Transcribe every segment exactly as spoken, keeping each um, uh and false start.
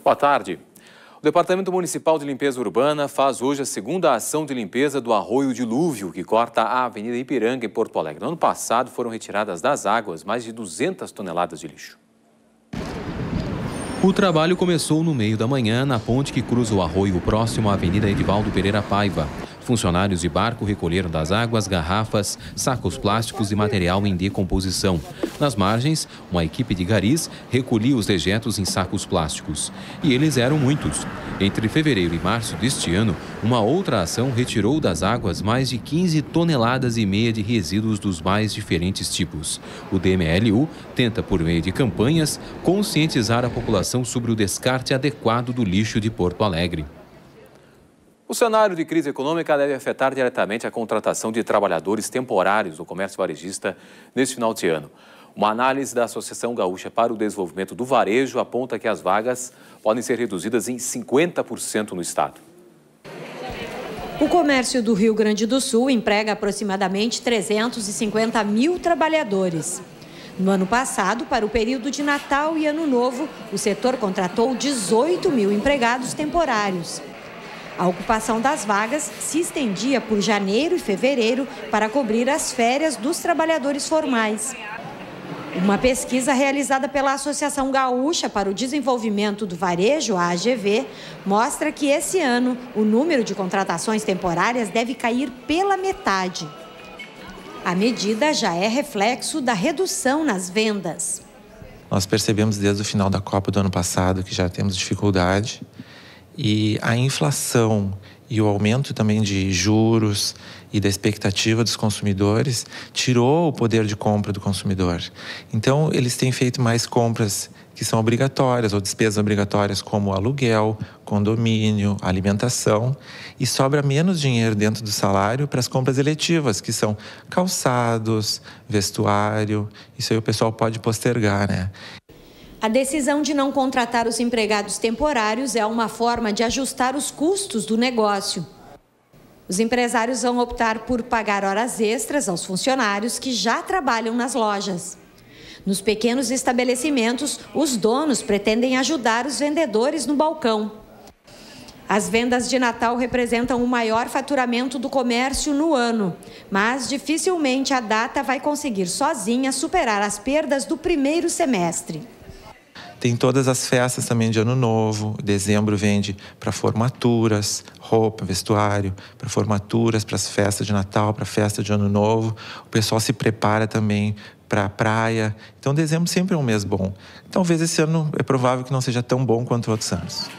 Boa tarde. O Departamento Municipal de Limpeza Urbana faz hoje a segunda ação de limpeza do Arroio Dilúvio, que corta a Avenida Ipiranga, em Porto Alegre. No ano passado, foram retiradas das águas mais de duzentas toneladas de lixo. O trabalho começou no meio da manhã na ponte que cruza o arroio próximo à Avenida Edivaldo Pereira Paiva. Funcionários de barco recolheram das águas garrafas, sacos plásticos e material em decomposição. Nas margens, uma equipe de garis recolhia os dejetos em sacos plásticos. E eles eram muitos. Entre fevereiro e março deste ano, uma outra ação retirou das águas mais de quinze toneladas e meia de resíduos dos mais diferentes tipos. O D M L U tenta, por meio de campanhas, conscientizar a população sobre o descarte adequado do lixo de Porto Alegre. O cenário de crise econômica deve afetar diretamente a contratação de trabalhadores temporários no comércio varejista neste final de ano. Uma análise da Associação Gaúcha para o Desenvolvimento do Varejo aponta que as vagas podem ser reduzidas em cinquenta por cento no estado. O comércio do Rio Grande do Sul emprega aproximadamente trezentos e cinquenta mil trabalhadores. No ano passado, para o período de Natal e Ano Novo, o setor contratou dezoito mil empregados temporários. A ocupação das vagas se estendia por janeiro e fevereiro para cobrir as férias dos trabalhadores formais. Uma pesquisa realizada pela Associação Gaúcha para o Desenvolvimento do Varejo, a A G V, mostra que esse ano o número de contratações temporárias deve cair pela metade. A medida já é reflexo da redução nas vendas. Nós percebemos desde o final da Copa do ano passado que já temos dificuldade. E a inflação e o aumento também de juros e da expectativa dos consumidores tirou o poder de compra do consumidor. Então, eles têm feito mais compras que são obrigatórias ou despesas obrigatórias como aluguel, condomínio, alimentação, e sobra menos dinheiro dentro do salário para as compras eletivas, que são calçados, vestuário. Isso aí o pessoal pode postergar, né? A decisão de não contratar os empregados temporários é uma forma de ajustar os custos do negócio. Os empresários vão optar por pagar horas extras aos funcionários que já trabalham nas lojas. Nos pequenos estabelecimentos, os donos pretendem ajudar os vendedores no balcão. As vendas de Natal representam o maior faturamento do comércio no ano, mas dificilmente a data vai conseguir sozinha superar as perdas do primeiro semestre. Tem todas as festas também de Ano Novo. Dezembro vende para formaturas, roupa, vestuário, para formaturas, para as festas de Natal, para a festa de Ano Novo. O pessoal se prepara também para a praia. Então, dezembro sempre é um mês bom. Talvez esse ano é provável que não seja tão bom quanto outros anos.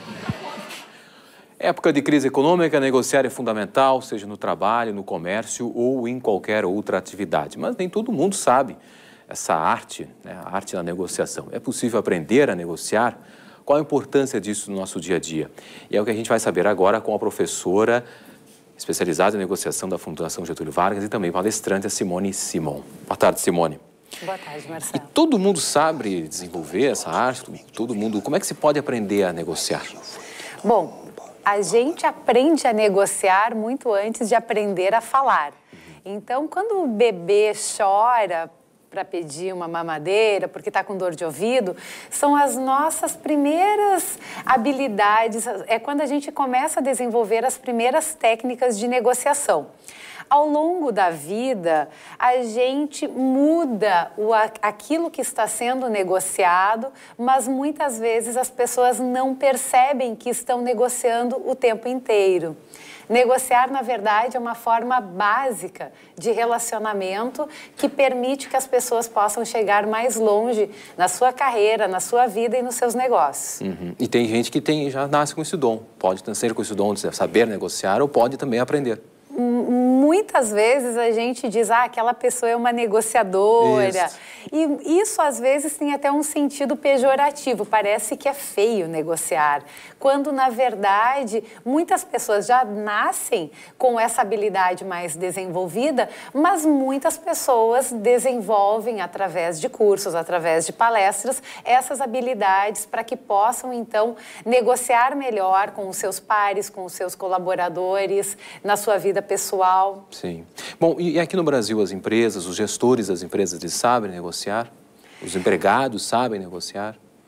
Época de crise econômica, negociar é fundamental, seja no trabalho, no comércio ou em qualquer outra atividade. Mas nem todo mundo sabe essa arte, né, a arte da negociação. É possível aprender a negociar? Qual a importância disso no nosso dia a dia? E é o que a gente vai saber agora com a professora especializada em negociação da Fundação Getúlio Vargas e também palestrante, a Simone Simon. Boa tarde, Simone. Boa tarde, Marcelo. E todo mundo sabe desenvolver essa arte? Todo mundo... Como é que se pode aprender a negociar? Bom, a gente aprende a negociar muito antes de aprender a falar. Então, quando o bebê chora para pedir uma mamadeira, porque está com dor de ouvido, são as nossas primeiras habilidades, é quando a gente começa a desenvolver as primeiras técnicas de negociação. Ao longo da vida, a gente muda o, aquilo que está sendo negociado, mas muitas vezes as pessoas não percebem que estão negociando o tempo inteiro. Negociar, na verdade, é uma forma básica de relacionamento que permite que as pessoas possam chegar mais longe na sua carreira, na sua vida e nos seus negócios. Uhum. E tem gente que tem, já nasce com esse dom. Pode nascer com esse dom de saber negociar ou pode também aprender. Muitas vezes a gente diz, ah, aquela pessoa é uma negociadora. Isso. E isso, às vezes, tem até um sentido pejorativo. Parece que é feio negociar. Quando, na verdade, muitas pessoas já nascem com essa habilidade mais desenvolvida, mas muitas pessoas desenvolvem, através de cursos, através de palestras, essas habilidades para que possam, então, negociar melhor com os seus pares, com os seus colaboradores, na sua vida pessoal. Sim. Bom, e aqui no Brasil as empresas, os gestores das empresas, eles sabem negociar? Os empregados sabem negociar?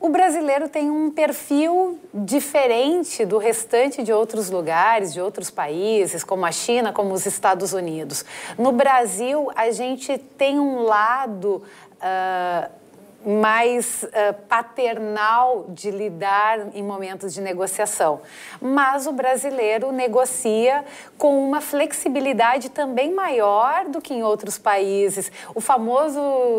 O brasileiro tem um perfil diferente do restante de outros lugares, de outros países, como a China, como os Estados Unidos. No Brasil, a gente tem um lado uh, mais uh, paternal de lidar em momentos de negociação. Mas o brasileiro negocia com uma flexibilidade também maior do que em outros países. O famoso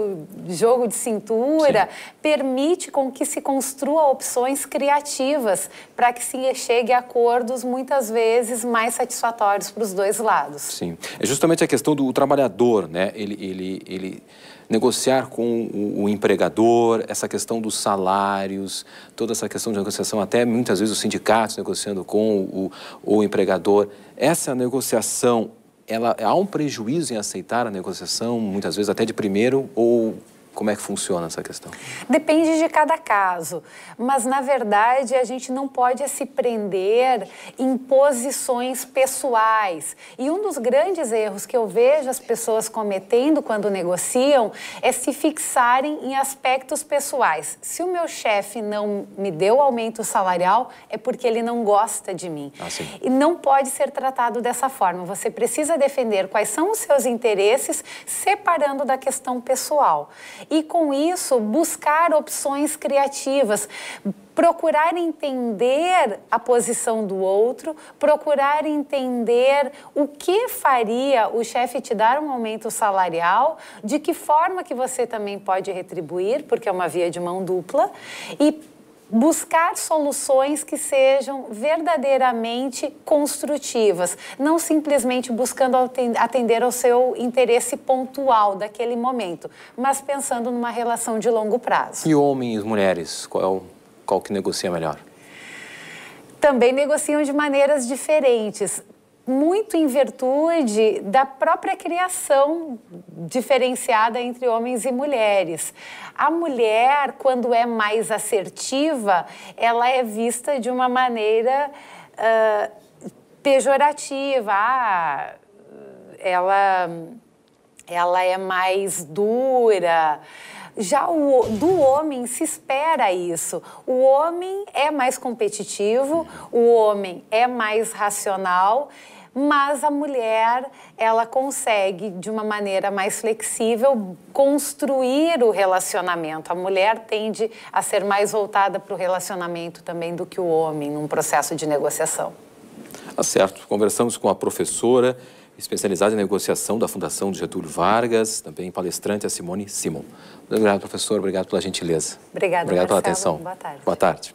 jogo de cintura Sim. permite com que se construa opções criativas para que se chegue a acordos muitas vezes mais satisfatórios para os dois lados. Sim, é justamente a questão do trabalhador, né? Ele, ele, ele negociar com o, o empregador, essa questão dos salários, toda essa questão de negociação, até muitas vezes os sindicatos negociando com o, o empregador. Essa negociação, ela, há um prejuízo em aceitar a negociação, muitas vezes até de primeiro, ou como é que funciona essa questão? Depende de cada caso, mas na verdade a gente não pode se prender em posições pessoais. E um dos grandes erros que eu vejo as pessoas cometendo quando negociam é se fixarem em aspectos pessoais. Se o meu chefe não me deu aumento salarial, é porque ele não gosta de mim. Ah, sim. E não pode ser tratado dessa forma. Você precisa defender quais são os seus interesses, separando da questão pessoal. E, com isso, buscar opções criativas, procurar entender a posição do outro, procurar entender o que faria o chefe te dar um aumento salarial, de que forma que você também pode retribuir, porque é uma via de mão dupla, e buscar soluções que sejam verdadeiramente construtivas, não simplesmente buscando atender ao seu interesse pontual daquele momento, mas pensando numa relação de longo prazo. E homens e mulheres, qual, qual que negocia melhor? Também negociam de maneiras diferentes, muito em virtude da própria criação diferenciada entre homens e mulheres. A mulher, quando é mais assertiva, ela é vista de uma maneira uh, pejorativa. Ah, ela, ela é mais dura. Já o, do homem se espera isso. O homem é mais competitivo, o homem é mais racional, mas a mulher, ela consegue, de uma maneira mais flexível, construir o relacionamento. A mulher tende a ser mais voltada para o relacionamento também do que o homem, num processo de negociação. Tá certo. Conversamos com a professora especializada em negociação da Fundação Getúlio Vargas, também palestrante, a Simone Simon. Obrigado, professor. Obrigado pela gentileza. Obrigada, Obrigado Marcelo. pela atenção. Boa tarde. Boa tarde.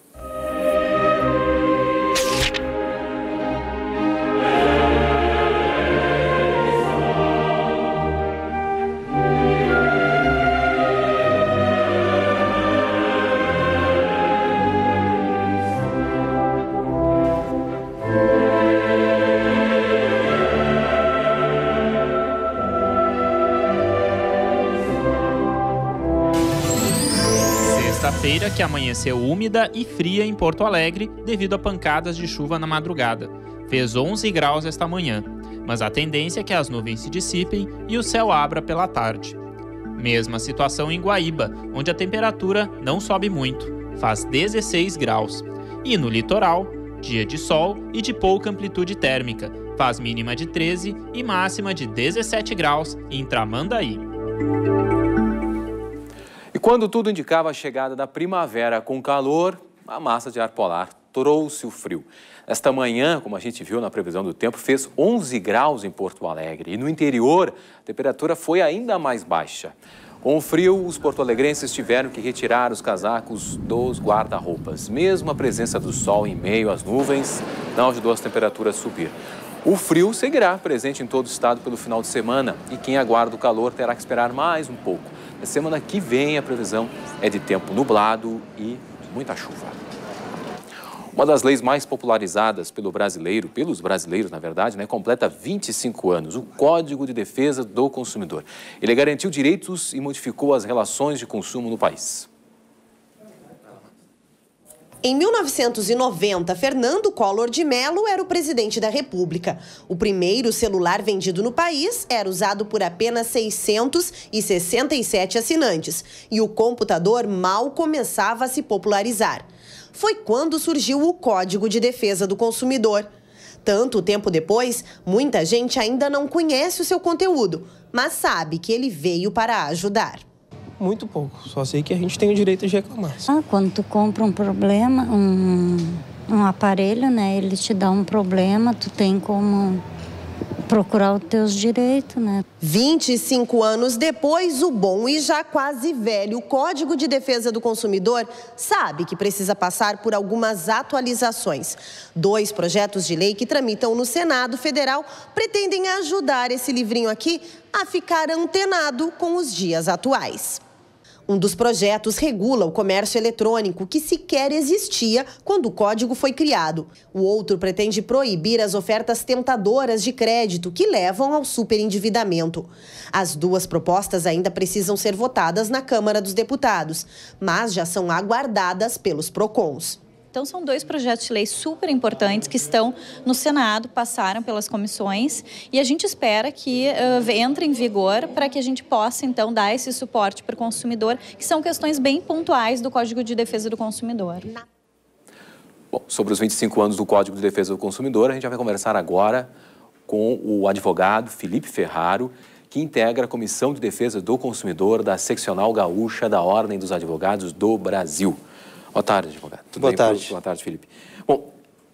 Sexta-feira que amanheceu úmida e fria em Porto Alegre devido a pancadas de chuva na madrugada. Fez onze graus esta manhã, mas a tendência é que as nuvens se dissipem e o céu abra pela tarde. Mesma situação em Guaíba, onde a temperatura não sobe muito, faz dezesseis graus. E no litoral, dia de sol e de pouca amplitude térmica, faz mínima de treze e máxima de dezessete graus em Tramandaí. E quando tudo indicava a chegada da primavera com calor, a massa de ar polar trouxe o frio. Esta manhã, como a gente viu na previsão do tempo, fez onze graus em Porto Alegre. E no interior, a temperatura foi ainda mais baixa. Com o frio, os porto-alegrenses tiveram que retirar os casacos dos guarda-roupas. Mesmo a presença do sol em meio às nuvens não ajudou as temperaturas a subir. O frio seguirá presente em todo o estado pelo final de semana e quem aguarda o calor terá que esperar mais um pouco. Na semana que vem, a previsão é de tempo nublado e muita chuva. Uma das leis mais popularizadas pelo brasileiro, pelos brasileiros, na verdade, né, completa vinte e cinco anos, o Código de Defesa do Consumidor. Ele garantiu direitos e modificou as relações de consumo no país. Em mil novecentos e noventa, Fernando Collor de Mello era o presidente da República. O primeiro celular vendido no país era usado por apenas seiscentos e sessenta e sete assinantes e o computador mal começava a se popularizar. Foi quando surgiu o Código de Defesa do Consumidor. Tanto tempo depois, muita gente ainda não conhece o seu conteúdo, mas sabe que ele veio para ajudar. Muito pouco, só sei que a gente tem o direito de reclamar. Ah, quando tu compra um problema, um, um aparelho, né, ele te dá um problema, tu tem como procurar os teus direitos, né? vinte e cinco anos depois, o bom e já quase velho Código de Defesa do Consumidor sabe que precisa passar por algumas atualizações. Dois projetos de lei que tramitam no Senado Federal pretendem ajudar esse livrinho aqui a ficar antenado com os dias atuais. Um dos projetos regula o comércio eletrônico, que sequer existia quando o código foi criado. O outro pretende proibir as ofertas tentadoras de crédito que levam ao superendividamento. As duas propostas ainda precisam ser votadas na Câmara dos Deputados, mas já são aguardadas pelos PROCONs. Então, são dois projetos de lei super importantes que estão no Senado, passaram pelas comissões e a gente espera que uh, entre em vigor para que a gente possa, então, dar esse suporte para o consumidor, que são questões bem pontuais do Código de Defesa do Consumidor. Bom, sobre os vinte e cinco anos do Código de Defesa do Consumidor, a gente vai conversar agora com o advogado Felipe Ferraro, que integra a Comissão de Defesa do Consumidor da Seccional Gaúcha da Ordem dos Advogados do Brasil. Boa tarde, advogado. Tudo Boa bem? tarde. Boa tarde, Felipe. Bom,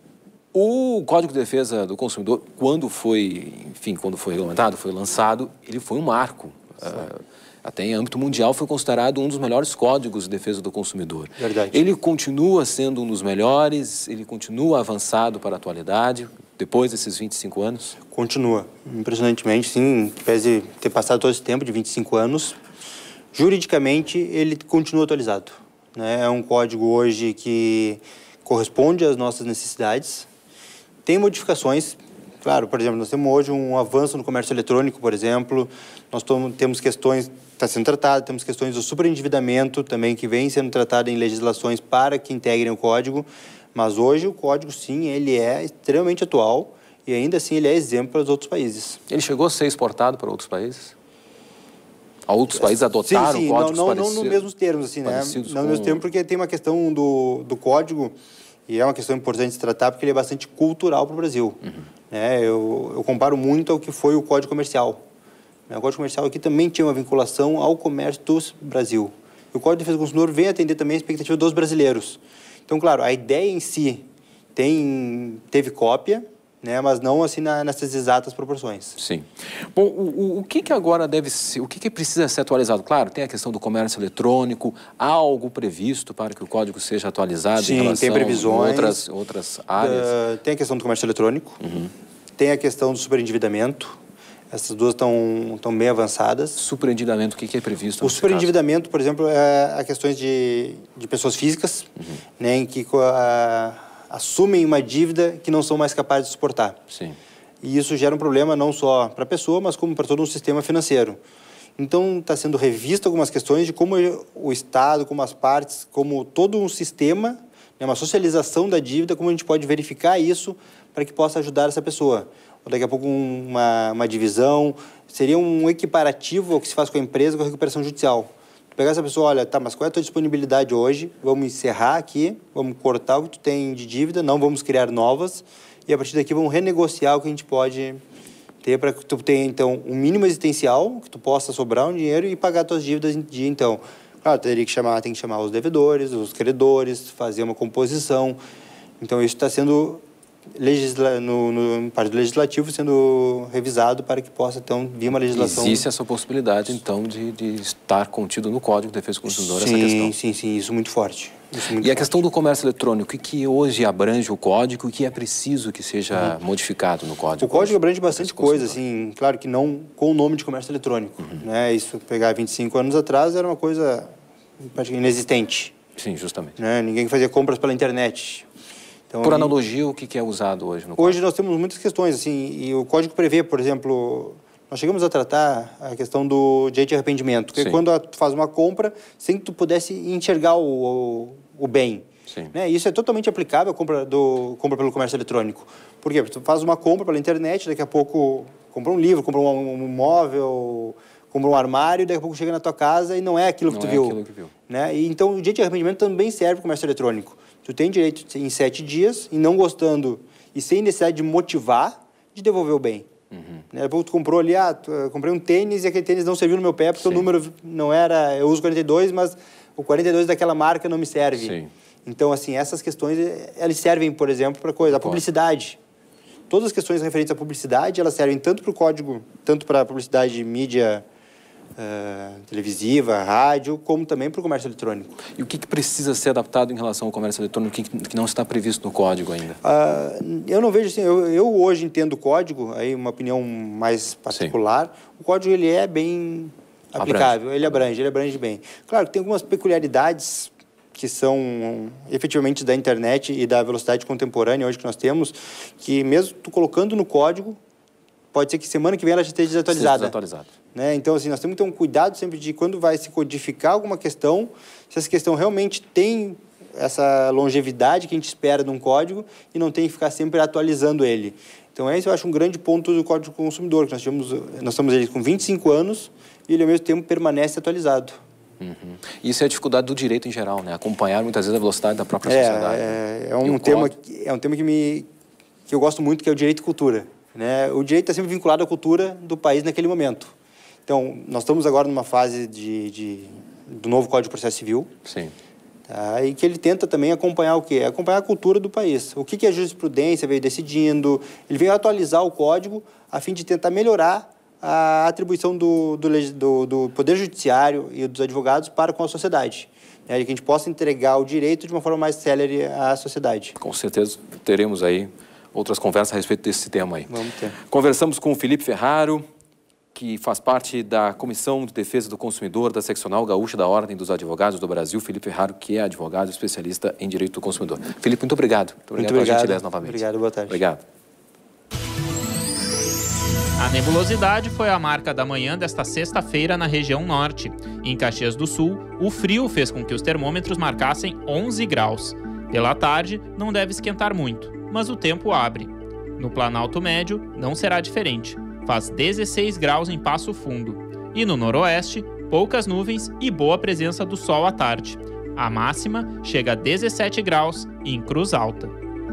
o Código de Defesa do Consumidor, quando foi, enfim, quando foi regulamentado, foi lançado, ele foi um marco. Uh, até em âmbito mundial foi considerado um dos melhores códigos de defesa do consumidor. Verdade. Ele continua sendo um dos melhores, ele continua avançado para a atualidade, depois desses vinte e cinco anos? Continua. Impressionantemente, sim, pese ter passado todo esse tempo de vinte e cinco anos, juridicamente ele continua atualizado. É um código hoje que corresponde às nossas necessidades. Tem modificações, claro, por exemplo, nós temos hoje um avanço no comércio eletrônico, por exemplo, nós temos questões, está sendo tratado, temos questões do superendividamento também, que vem sendo tratado em legislações para que integrem o código, mas hoje o código, sim, ele é extremamente atual e ainda assim ele é exemplo para os outros países. Ele chegou a ser exportado para outros países? Outros países adotaram sim, sim, códigos não, não, parecidos? Não nos mesmos termos, assim, né? Não nos mesmos termos, porque tem uma questão do, do código, e é uma questão importante de se tratar, porque ele é bastante cultural para o Brasil. Uhum. É, eu, eu comparo muito ao que foi o Código Comercial. O Código Comercial aqui também tinha uma vinculação ao comércio do Brasil. E o Código de Defesa do Consumidor vem atender também a expectativa dos brasileiros. Então, claro, a ideia em si tem, teve cópia, né, mas não assim na, nessas exatas proporções. Sim. Bom, o, o, o que que agora deve ser, o que que precisa ser atualizado? Claro, tem a questão do comércio eletrônico, há algo previsto para que o código seja atualizado? Sim, em relação tem previsões. A outras, outras áreas? Uh, tem a questão do comércio eletrônico, uhum. Tem a questão do superendividamento, essas duas estão, estão bem avançadas. Superendividamento, o que que é previsto? O superendividamento, por exemplo, é a questões de, de pessoas físicas, uhum. né, em que a, assumem uma dívida que não são mais capazes de suportar. Sim. E isso gera um problema não só para a pessoa, mas como para todo um sistema financeiro. Então, está sendo revisto algumas questões de como o Estado, como as partes, como todo um sistema, né, uma socialização da dívida, como a gente pode verificar isso para que possa ajudar essa pessoa. Ou daqui a pouco uma, uma divisão, seria um equiparativo ao que se faz com a empresa com a recuperação judicial. Pegar essa pessoa, olha, tá, mas qual é a tua disponibilidade hoje? Vamos encerrar aqui, vamos cortar o que tu tem de dívida, não vamos criar novas, e a partir daqui vamos renegociar o que a gente pode ter para que tu tenha, então, um mínimo existencial, que tu possa sobrar um dinheiro e pagar tuas dívidas em dia, então. Claro, teria que chamar, tem que chamar os devedores, os credores, fazer uma composição. Então, isso está sendo legisla, no, no parte do legislativo sendo revisado para que possa, então, vir uma legislação... Existe essa possibilidade, então, de, de estar contido no Código de Defesa do Consumidor, sim, essa questão? Sim, sim, isso muito forte. Isso muito e forte. a questão do comércio eletrônico, que hoje abrange o Código e que é preciso que seja uhum. modificado no Código? O Código abrange bastante coisa, assim, claro que não com o nome de comércio eletrônico. Uhum. Né? Isso, pegar vinte e cinco anos atrás, era uma coisa praticamente inexistente. Sim, justamente. Né? Ninguém fazia compras pela internet. Então, por analogia, o que é usado hoje no Hoje Código? nós temos muitas questões, assim, e o Código prevê, por exemplo, nós chegamos a tratar a questão do direito de arrependimento, que é quando tu faz uma compra sem que tu pudesse enxergar o, o, o bem. Sim. Né? Isso é totalmente aplicável à compra, do, compra pelo comércio eletrônico. Por quê? Porque tu faz uma compra pela internet, daqui a pouco compra um livro, compra um, um móvel, compra um armário, daqui a pouco chega na tua casa e não é aquilo que não tu é viu. Aquilo que viu. Né? E, então, o direito de arrependimento também serve para o comércio eletrônico. Tu tem direito em sete dias, e não gostando e sem necessidade de motivar, de devolver o bem. Uhum. Né? Depois tu comprou ali, ah, tu, eu comprei um tênis e aquele tênis não serviu no meu pé porque Sim. o número não era, eu uso quarenta e dois, mas o quarenta e dois daquela marca não me serve. Sim. Então, assim, essas questões, elas servem, por exemplo, para coisa, a publicidade. Todas as questões referentes à publicidade, elas servem tanto para o código, tanto para a publicidade de mídia uh, televisiva, rádio, como também para o comércio eletrônico. E o que, que precisa ser adaptado em relação ao comércio eletrônico que, que não está previsto no código ainda? Uh, eu não vejo assim, eu, eu hoje entendo o código, aí uma opinião mais particular, Sim. o código ele é bem aplicável, abrange. ele abrange, ele abrange bem. Claro que tem algumas peculiaridades que são efetivamente da internet e da velocidade contemporânea hoje que nós temos, que mesmo tu colocando no código, pode ser que semana que vem ela já esteja desatualizada. desatualizada. Né? Então, assim, nós temos que ter um cuidado sempre de quando vai se codificar alguma questão, se essa questão realmente tem essa longevidade que a gente espera de um código e não tem que ficar sempre atualizando ele. Então, esse eu acho um grande ponto do Código do Consumidor, que nós, tivemos, nós estamos ele com vinte e cinco anos e ele, ao mesmo tempo, permanece atualizado. Uhum. Isso é a dificuldade do direito em geral, né? Acompanhar muitas vezes a velocidade da própria é, sociedade. É, é, um tema, é um tema que, me, que eu gosto muito, que é o direito e cultura. Né? O direito está sempre vinculado à cultura do país naquele momento. Então, nós estamos agora numa fase de, de, do novo Código de Processo Civil. Sim. Tá? E que ele tenta também acompanhar o quê? Acompanhar a cultura do país. O que, que a jurisprudência veio decidindo. Ele veio atualizar o código a fim de tentar melhorar a atribuição do, do, do, do Poder Judiciário e dos advogados para com a sociedade. Né? Que a gente possa entregar o direito de uma forma mais célere à sociedade. Com certeza teremos aí outras conversas a respeito desse tema aí. Vamos ter. Conversamos com o Felipe Ferraro, que faz parte da Comissão de Defesa do Consumidor da Seccional Gaúcha da Ordem dos Advogados do Brasil. Felipe Ferraro, que é advogado especialista em Direito do Consumidor. Felipe, muito obrigado. Muito obrigado, muito pela gentileza novamente. Obrigado, boa tarde. Obrigado. A nebulosidade foi a marca da manhã desta sexta-feira na região norte. Em Caxias do Sul, o frio fez com que os termômetros marcassem onze graus. Pela tarde, não deve esquentar muito, mas o tempo abre. No Planalto Médio, não será diferente. Faz dezesseis graus em Passo Fundo. E no noroeste, poucas nuvens e boa presença do sol à tarde. A máxima chega a dezessete graus em Cruz Alta.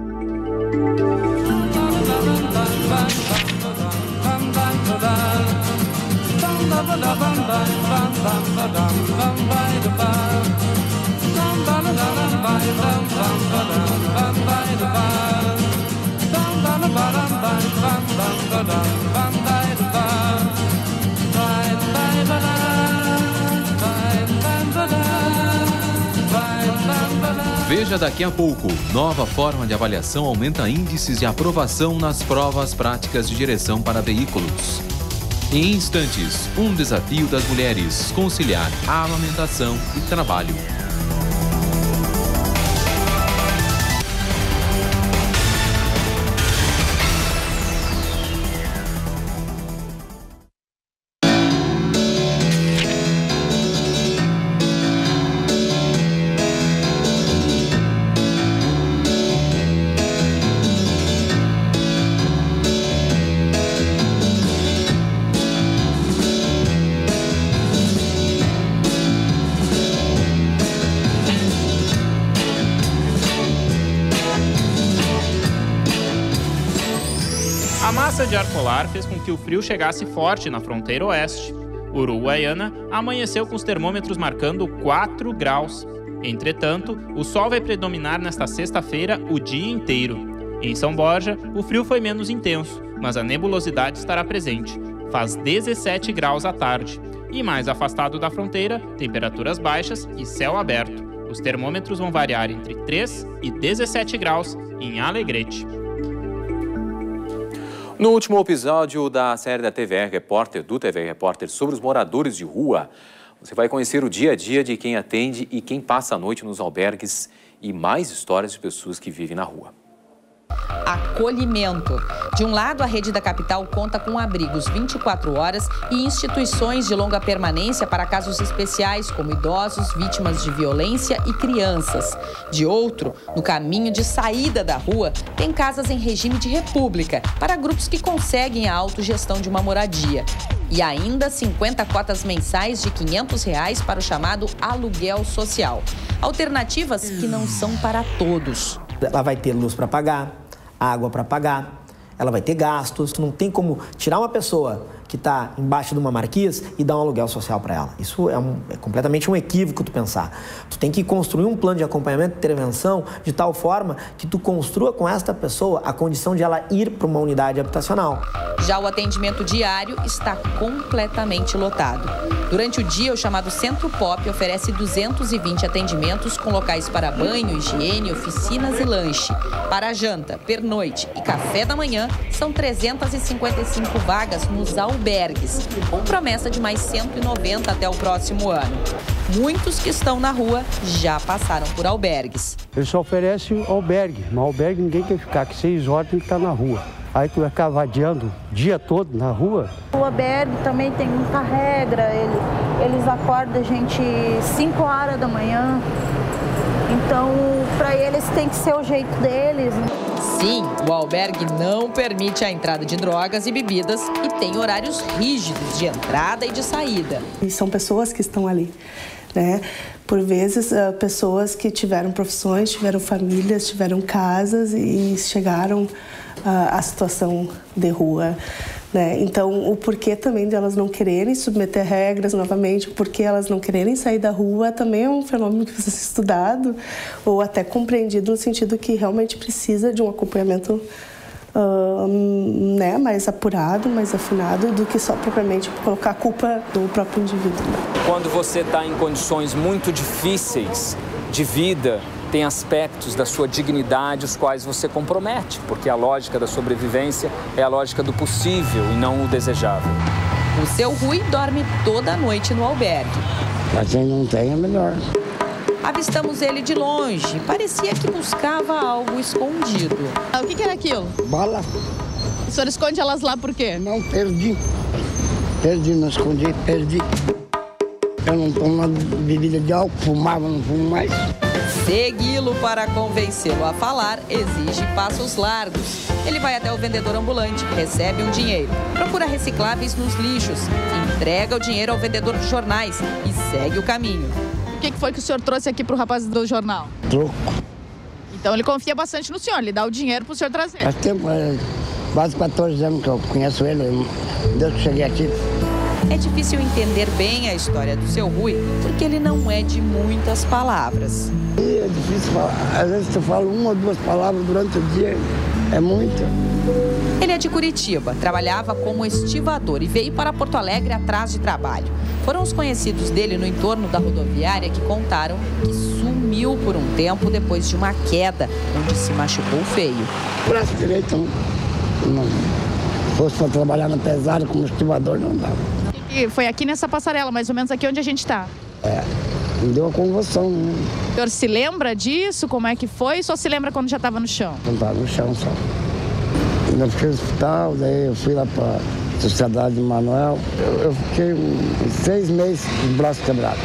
Veja daqui a pouco, nova forma de avaliação aumenta índices de aprovação nas provas práticas de direção para veículos. Em instantes, um desafio das mulheres, conciliar a amamentação e trabalho. A massa de ar polar fez com que o frio chegasse forte na fronteira oeste. Uruguaiana amanheceu com os termômetros marcando quatro graus. Entretanto, o sol vai predominar nesta sexta-feira o dia inteiro. Em São Borja, o frio foi menos intenso, mas a nebulosidade estará presente. Faz dezessete graus à tarde. E mais afastado da fronteira, temperaturas baixas e céu aberto. Os termômetros vão variar entre três e dezessete graus em Alegrete. No último episódio da série da T V R Repórter, do T V R Repórter, sobre os moradores de rua, você vai conhecer o dia a dia de quem atende e quem passa a noite nos albergues e mais histórias de pessoas que vivem na rua. acolhimento. De um lado, a rede da capital conta com abrigos vinte e quatro horas e instituições de longa permanência para casos especiais, como idosos, vítimas de violência e crianças. De outro, no caminho de saída da rua, tem casas em regime de república, para grupos que conseguem a autogestão de uma moradia. E ainda cinquenta cotas mensais de quinhentos reais para o chamado aluguel social. Alternativas que não são para todos. Ela vai ter luz para pagar, água para pagar, ela vai ter gastos. Não tem como tirar uma pessoa que está embaixo de uma marquise e dar um aluguel social para ela. Isso é, um, é completamente um equívoco tu pensar. Tu tem que construir um plano de acompanhamento e intervenção de tal forma que tu construa com esta pessoa a condição de ela ir para uma unidade habitacional. Já o atendimento diário está completamente lotado. Durante o dia, o chamado Centro Pop oferece duzentos e vinte atendimentos com locais para banho, higiene, oficinas e lanche. Para a janta, pernoite e café da manhã, são trezentas e cinquenta e cinco vagas nos albergues, com promessa de mais cento e noventa até o próximo ano. Muitos que estão na rua já passaram por albergues. Ele só oferece albergue, mas albergue ninguém quer ficar, que seis horas tem que estar na rua. Aí tu vai ficar vadiando o dia todo na rua. O albergue também tem muita regra, ele, eles acordam a gente cinco horas da manhã, então para eles tem que ser o jeito deles. Sim, o albergue não permite a entrada de drogas e bebidas e tem horários rígidos de entrada e de saída. E são pessoas que estão ali, né? Por vezes, pessoas que tiveram profissões, tiveram famílias, tiveram casas e chegaram à situação de rua, né? Então, o porquê também de elas não quererem submeter regras novamente, o porquê elas não quererem sair da rua, também é um fenômeno que precisa ser estudado ou até compreendido no sentido que realmente precisa de um acompanhamento uh, né, mais apurado, mais afinado, do que só propriamente colocar a culpa do próprio indivíduo. Quando você está em condições muito difíceis de vida, tem aspectos da sua dignidade os quais você compromete, porque a lógica da sobrevivência é a lógica do possível e não o desejável. O seu Rui dorme toda noite no albergue. Para quem não tem, é melhor. Avistamos ele de longe. Parecia que buscava algo escondido. O que, que era aquilo? Bala. O senhor esconde elas lá por quê? Não, perdi. Perdi, não escondi, perdi. Eu não tomo bebida de álcool, fumava, não fumo mais. Segui-lo para convencê-lo a falar exige passos largos. Ele vai até o vendedor ambulante, recebe um dinheiro, procura recicláveis nos lixos, entrega o dinheiro ao vendedor de jornais e segue o caminho. O que foi que o senhor trouxe aqui para o rapaz do jornal? Troco. Então ele confia bastante no senhor, ele dá o dinheiro para o senhor trazer. Faz tempo, é, quase quatorze anos que eu conheço ele, desde que cheguei aqui. É difícil entender bem a história do seu Rui, porque ele não é de muitas palavras. É difícil falar. Às vezes você fala uma ou duas palavras durante o dia, é muito. Ele é de Curitiba, trabalhava como estivador e veio para Porto Alegre atrás de trabalho. Foram os conhecidos dele no entorno da rodoviária que contaram que sumiu por um tempo depois de uma queda, onde se machucou feio. O braço direito não, não fosse para trabalhar na pesada como estivador, não dava. E foi aqui nessa passarela, mais ou menos aqui onde a gente está. É, me deu uma convulsão. Né? O senhor se lembra disso? Como é que foi? Só se lembra quando já estava no chão? Quando estava no chão só. Eu fiquei no hospital, daí eu fui lá para a Sociedade de Manuel. Eu, eu fiquei uns seis meses com o braço quebrado.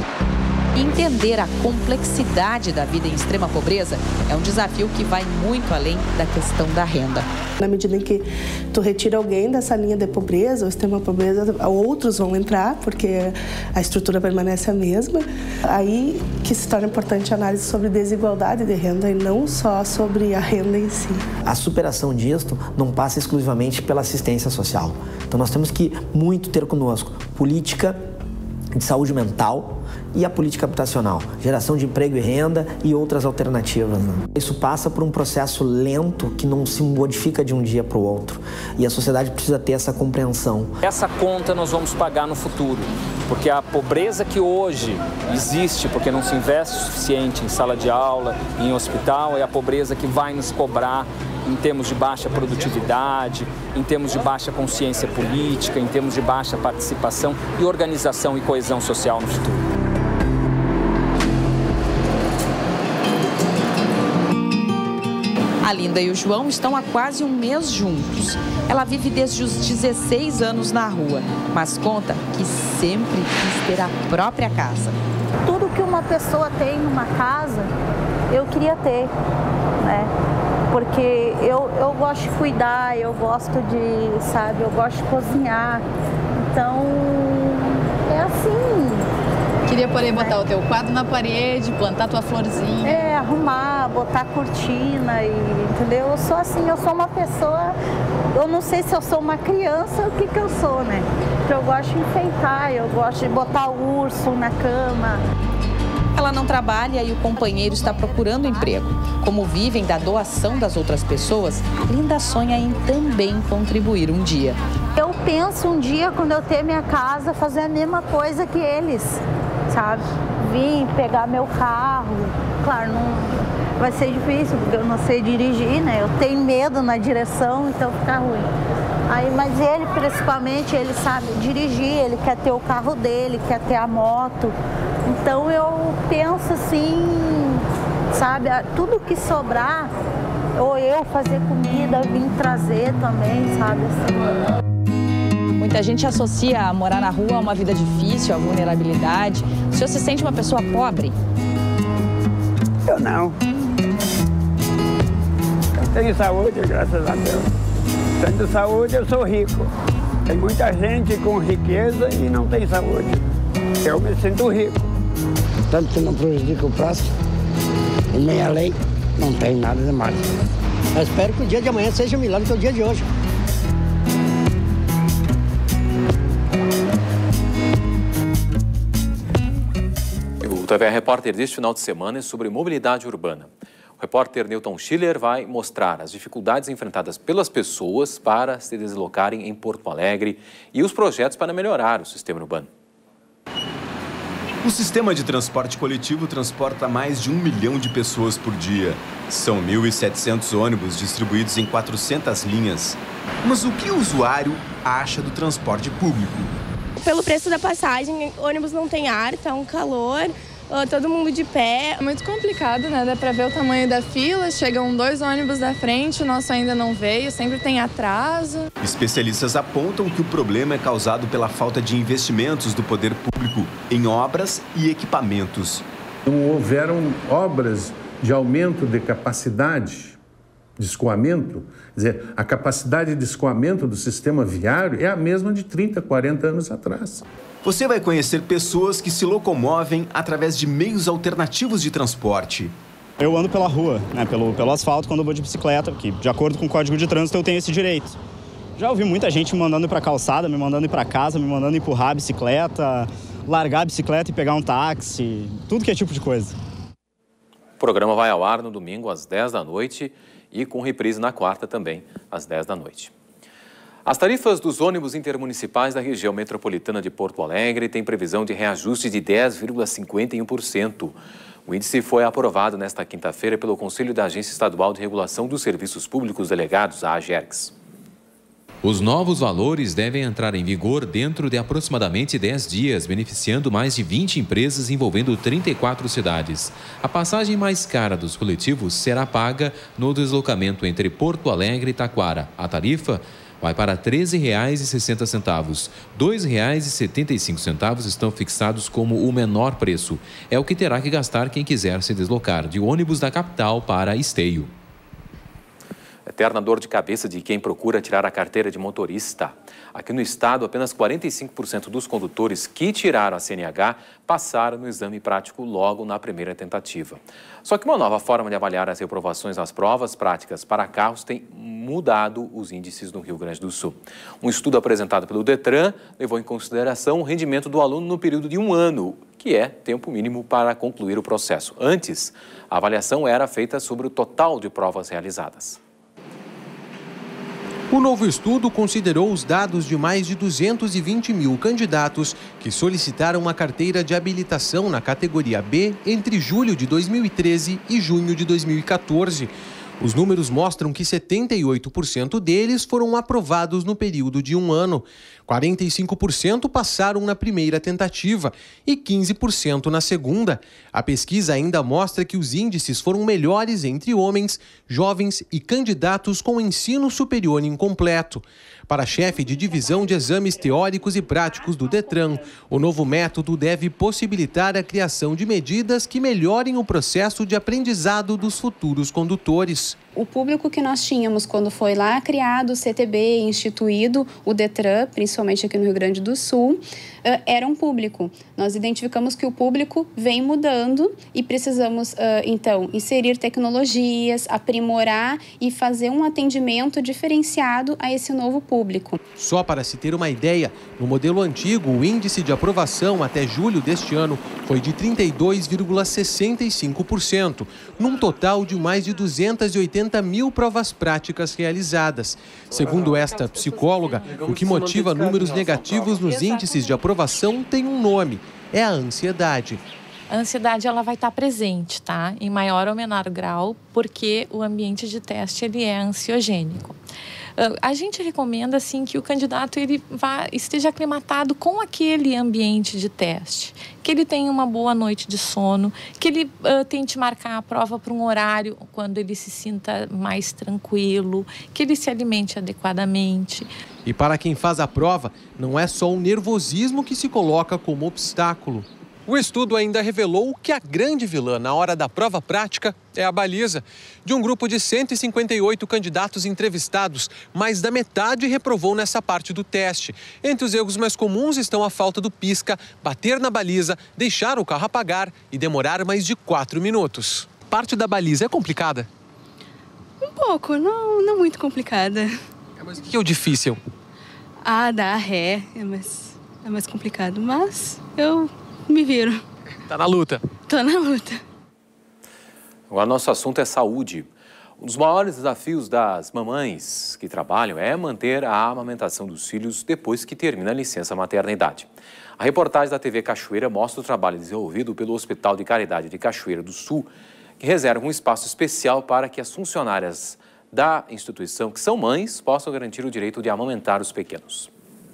Entender a complexidade da vida em extrema pobreza é um desafio que vai muito além da questão da renda. Na medida em que tu retira alguém dessa linha de pobreza, ou extrema pobreza, outros vão entrar, porque a estrutura permanece a mesma. Aí que se torna importante a análise sobre desigualdade de renda e não só sobre a renda em si. A superação disto não passa exclusivamente pela assistência social. Então nós temos que muito ter conosco política de saúde mental e a política habitacional, geração de emprego e renda e outras alternativas. Né? Isso passa por um processo lento que não se modifica de um dia para o outro. E a sociedade precisa ter essa compreensão. Essa conta nós vamos pagar no futuro, porque a pobreza que hoje existe, porque não se investe o suficiente em sala de aula, em hospital, é a pobreza que vai nos cobrar em termos de baixa produtividade, em termos de baixa consciência política, em termos de baixa participação e organização e coesão social no futuro. A Linda e o João estão há quase um mês juntos. Ela vive desde os dezesseis anos na rua, mas conta que sempre quis ter a própria casa. Tudo que uma pessoa tem numa casa, eu queria ter, né? Porque eu, eu gosto de cuidar, eu gosto de, sabe, eu gosto de cozinhar. Então, é assim. Queria poder botar o teu quadro na parede, plantar tua florzinha. É, arrumar, botar cortina, e, entendeu? Eu sou assim, eu sou uma pessoa, eu não sei se eu sou uma criança ou o que que eu sou, né? Porque eu gosto de enfeitar, eu gosto de botar o urso na cama. Ela não trabalha e o companheiro está procurando emprego. Como vivem da doação das outras pessoas, Linda sonha em também contribuir um dia. Eu penso um dia, quando eu ter minha casa, fazer a mesma coisa que eles, sabe? Vim pegar meu carro. Claro, não vai ser difícil, porque eu não sei dirigir, né? Eu tenho medo na direção, então fica ruim. Aí, mas ele, principalmente, ele sabe dirigir, ele quer ter o carro dele, quer ter a moto. Então eu penso assim, sabe, tudo que sobrar, ou eu fazer comida, vim trazer também, sabe, assim. Muita gente associa a morar na rua a uma vida difícil, a vulnerabilidade. O senhor se sente uma pessoa pobre? Eu não. Eu tenho saúde, graças a Deus. Tendo saúde, eu sou rico. Tem muita gente com riqueza e não tem saúde. Eu me sinto rico. Tanto que não prejudica o próximo, e nem a lei, não tem nada de mais. Eu espero que o dia de amanhã seja melhor do que o dia de hoje. O T V Repórter deste final de semana é sobre mobilidade urbana. O repórter Newton Schiller vai mostrar as dificuldades enfrentadas pelas pessoas para se deslocarem em Porto Alegre e os projetos para melhorar o sistema urbano. O sistema de transporte coletivo transporta mais de um milhão de pessoas por dia. São mil e setecentos ônibus distribuídos em quatrocentas linhas. Mas o que o usuário acha do transporte público? Pelo preço da passagem, ônibus não tem ar, tá um calor, todo mundo de pé. É muito complicado, né? Dá pra ver o tamanho da fila, chegam dois ônibus da frente, o nosso ainda não veio, sempre tem atraso. Especialistas apontam que o problema é causado pela falta de investimentos do poder público em obras e equipamentos. Não houveram obras de aumento de capacidade de escoamento, quer dizer, a capacidade de escoamento do sistema viário é a mesma de trinta, quarenta anos atrás. Você vai conhecer pessoas que se locomovem através de meios alternativos de transporte. Eu ando pela rua, né, pelo, pelo asfalto, quando eu vou de bicicleta, porque de acordo com o Código de Trânsito eu tenho esse direito. Já ouvi muita gente me mandando ir para a calçada, me mandando ir para casa, me mandando empurrar a bicicleta, largar a bicicleta e pegar um táxi, tudo que é tipo de coisa. O programa vai ao ar no domingo às dez da noite e com reprise na quarta também às dez da noite. As tarifas dos ônibus intermunicipais da região metropolitana de Porto Alegre têm previsão de reajuste de dez vírgula cinquenta e um por cento. O índice foi aprovado nesta quinta-feira pelo Conselho da Agência Estadual de Regulação dos Serviços Públicos Delegados, a AGERGS. Os novos valores devem entrar em vigor dentro de aproximadamente dez dias, beneficiando mais de vinte empresas envolvendo trinta e quatro cidades. A passagem mais cara dos coletivos será paga no deslocamento entre Porto Alegre e Taquara. A tarifa vai para treze reais e sessenta centavos. dois reais e setenta e cinco centavos estão fixados como o menor preço. É o que terá que gastar quem quiser se deslocar de ônibus da capital para Esteio. Eterna dor de cabeça de quem procura tirar a carteira de motorista. Aqui no estado, apenas quarenta e cinco por cento dos condutores que tiraram a C N H passaram no exame prático logo na primeira tentativa. Só que uma nova forma de avaliar as reprovações nas provas práticas para carros tem mudado os índices no Rio Grande do Sul. Um estudo apresentado pelo Detran levou em consideração o rendimento do aluno no período de um ano, que é tempo mínimo para concluir o processo. Antes, a avaliação era feita sobre o total de provas realizadas. O novo estudo considerou os dados de mais de duzentos e vinte mil candidatos que solicitaram uma carteira de habilitação na categoria B entre julho de dois mil e treze e junho de dois mil e quatorze. Os números mostram que setenta e oito por cento deles foram aprovados no período de um ano. quarenta e cinco por cento passaram na primeira tentativa e quinze por cento na segunda. A pesquisa ainda mostra que os índices foram melhores entre homens, jovens e candidatos com ensino superior incompleto. Para a chefe de divisão de exames teóricos e práticos do Detran, o novo método deve possibilitar a criação de medidas que melhorem o processo de aprendizado dos futuros condutores. O público que nós tínhamos quando foi lá criado o C T B, instituído o Detran, principalmente aqui no Rio Grande do Sul, era um público. Nós identificamos que o público vem mudando e precisamos, então, inserir tecnologias, aprimorar e fazer um atendimento diferenciado a esse novo público. Só para se ter uma ideia, no modelo antigo, o índice de aprovação até julho deste ano foi de trinta e dois vírgula sessenta e cinco por cento, num total de mais de duzentas e oitenta mil provas práticas realizadas. Segundo esta psicóloga, o que motiva números negativos nos índices de aprovação tem um nome: é a ansiedade. A ansiedade ela vai estar presente, tá? Em maior ou menor grau, porque o ambiente de teste ele é ansiogênico. A gente recomenda assim que o candidato ele vá, esteja aclimatado com aquele ambiente de teste, que ele tenha uma boa noite de sono, que ele uh, tente marcar a prova para um horário quando ele se sinta mais tranquilo, que ele se alimente adequadamente. E para quem faz a prova, não é só o nervosismo que se coloca como obstáculo. O estudo ainda revelou que a grande vilã na hora da prova prática é a baliza. De um grupo de cento e cinquenta e oito candidatos entrevistados, mais da metade reprovou nessa parte do teste. Entre os erros mais comuns estão a falta do pisca, bater na baliza, deixar o carro apagar e demorar mais de quatro minutos. Parte da baliza é complicada? Um pouco, não, não muito complicada. É, mas o que é o difícil? Ah, dar ré é mais, é mais complicado, mas eu... me viro. Tá na luta? Tô na luta. Agora, nosso assunto é saúde. Um dos maiores desafios das mamães que trabalham é manter a amamentação dos filhos depois que termina a licença maternidade. A reportagem da T V Cachoeira mostra o trabalho desenvolvido pelo Hospital de Caridade de Cachoeira do Sul, que reserva um espaço especial para que as funcionárias da instituição, que são mães, possam garantir o direito de amamentar os pequenos.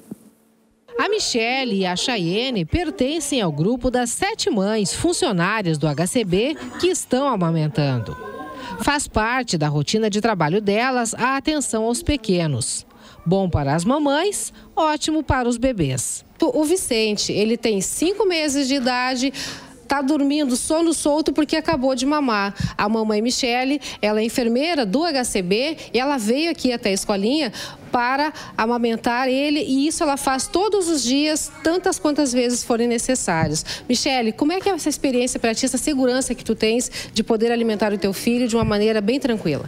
A Michele e a Chayene pertencem ao grupo das sete mães funcionárias do H C B que estão amamentando. Faz parte da rotina de trabalho delas a atenção aos pequenos. Bom para as mamães, ótimo para os bebês. O Vicente, ele tem cinco meses de idade, está dormindo sono solto porque acabou de mamar. A mamãe Michele, ela é enfermeira do H C B e ela veio aqui até a escolinha para amamentar ele, e isso ela faz todos os dias, tantas quantas vezes forem necessárias. Michele, como é que é essa experiência para ti, essa segurança que tu tens de poder alimentar o teu filho de uma maneira bem tranquila?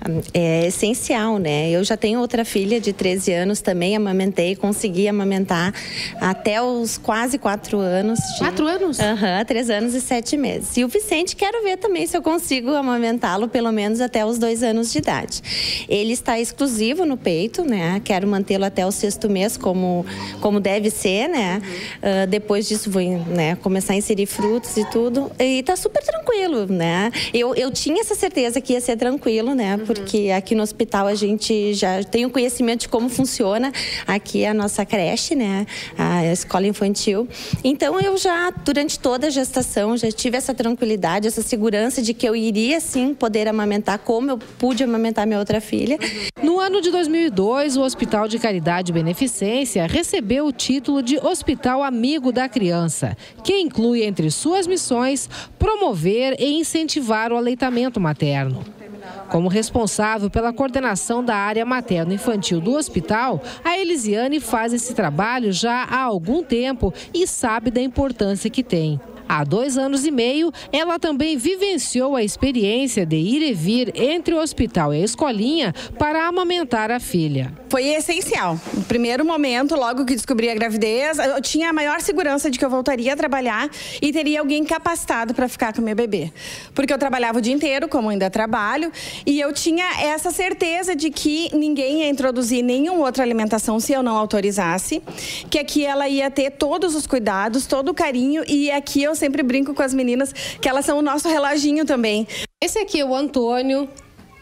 É essencial, né? Eu já tenho outra filha de treze anos, também amamentei, consegui amamentar até os quase quatro anos. De... Quatro anos? Aham, uhum, três anos e sete meses. E o Vicente, quero ver também se eu consigo amamentá-lo pelo menos até os dois anos de idade. Ele está exclusivo no peito, né? Quero mantê-lo até o sexto mês, como, como deve ser, né? Uhum. Uh, depois disso, vou, né, começar a inserir frutos e tudo. E tá super tranquilo, né? Eu, eu tinha essa certeza que ia ser tranquilo, né? Uhum. Porque aqui no hospital a gente já tem o conhecimento de como funciona aqui a nossa creche, né? A escola infantil. Então, eu já, durante toda a gestação, já tive essa tranquilidade, essa segurança de que eu iria, sim, poder amamentar como eu pude amamentar minha outra filha. No ano de dois mil e dois, o Hospital de Caridade e Beneficência recebeu o título de Hospital Amigo da Criança, que inclui entre suas missões promover e incentivar o aleitamento materno. Como responsável pela coordenação da área materno-infantil do hospital, a Elisiane faz esse trabalho já há algum tempo e sabe da importância que tem. Há dois anos e meio, ela também vivenciou a experiência de ir e vir entre o hospital e a escolinha para amamentar a filha. Foi essencial. No primeiro momento, logo que descobri a gravidez, eu tinha a maior segurança de que eu voltaria a trabalhar e teria alguém capacitado para ficar com o meu bebê. Porque eu trabalhava o dia inteiro, como ainda trabalho, e eu tinha essa certeza de que ninguém ia introduzir nenhuma outra alimentação se eu não autorizasse, que aqui ela ia ter todos os cuidados, todo o carinho, e aqui eu sempre brinco com as meninas que elas são o nosso reloginho também. Esse aqui é o Antônio.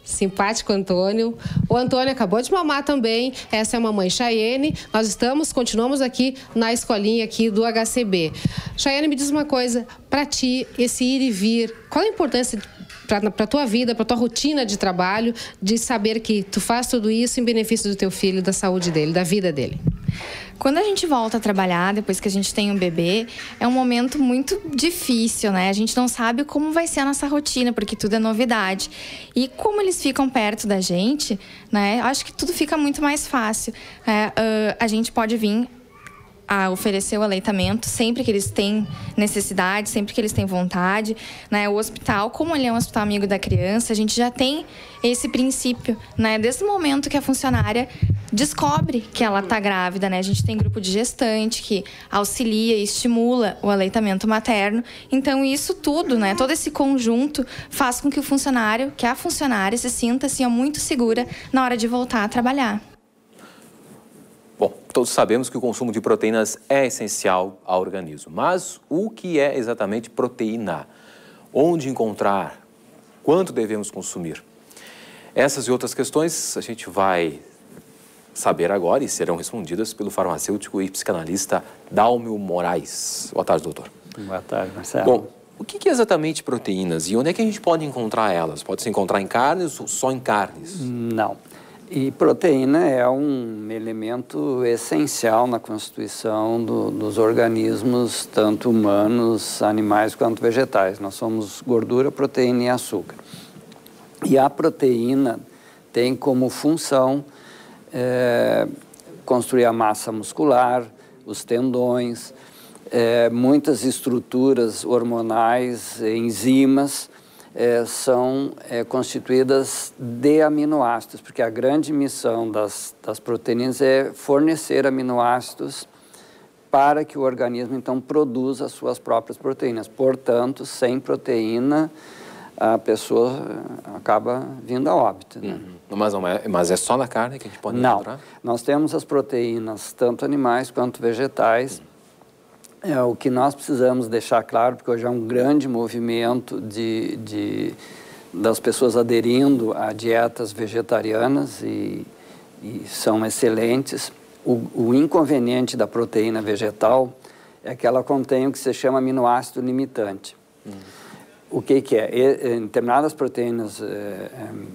Simpático Antônio. O Antônio acabou de mamar também. Essa é a mamãe Chayene. Nós estamos, continuamos aqui na escolinha aqui do H C B. Chayene, me diz uma coisa, para ti, esse ir e vir, qual a importância para a tua vida, para a tua rotina de trabalho, de saber que tu faz tudo isso em benefício do teu filho, da saúde dele, da vida dele? Quando a gente volta a trabalhar, depois que a gente tem um bebê, é um momento muito difícil, né? A gente não sabe como vai ser a nossa rotina, porque tudo é novidade. E como eles ficam perto da gente, né? Acho que tudo fica muito mais fácil. É, uh, a gente pode vir a oferecer o aleitamento sempre que eles têm necessidade, sempre que eles têm vontade, né? O hospital, como ele é um hospital amigo da criança, a gente já tem esse princípio, né? Desde o momento que a funcionária descobre que ela está grávida, né? A gente tem grupo de gestante que auxilia e estimula o aleitamento materno. Então, isso tudo, né? Todo esse conjunto faz com que o funcionário, que a funcionária se sinta assim, muito segura na hora de voltar a trabalhar. Bom, todos sabemos que o consumo de proteínas é essencial ao organismo, mas o que é exatamente proteína? Onde encontrar? Quanto devemos consumir? Essas e outras questões a gente vai saber agora e serão respondidas pelo farmacêutico e psicanalista Dálmio Moraes. Boa tarde, doutor. Boa tarde, Marcelo. Bom, o que é exatamente proteínas e onde é que a gente pode encontrar elas? Pode se encontrar em carnes ou só em carnes? Não. E proteína é um elemento essencial na constituição do, dos organismos, tanto humanos, animais quanto vegetais. Nós somos gordura, proteína e açúcar. E a proteína tem como função é, construir a massa muscular, os tendões, é, muitas estruturas hormonais, enzimas, É, são é, constituídas de aminoácidos, porque a grande missão das, das proteínas é fornecer aminoácidos para que o organismo, então, produza as suas próprias proteínas. Portanto, sem proteína, a pessoa acaba vindo a óbito. Né? Uhum. Mas, não é, mas é só na carne que a gente pode não, encontrar? Não, nós temos as proteínas, tanto animais quanto vegetais. Uhum. É o que nós precisamos deixar claro, porque hoje há um grande movimento de, de, das pessoas aderindo a dietas vegetarianas e, e são excelentes. O, o inconveniente da proteína vegetal é que ela contém o que se chama aminoácido limitante. Hum. O que, que é? E, em determinadas proteínas é,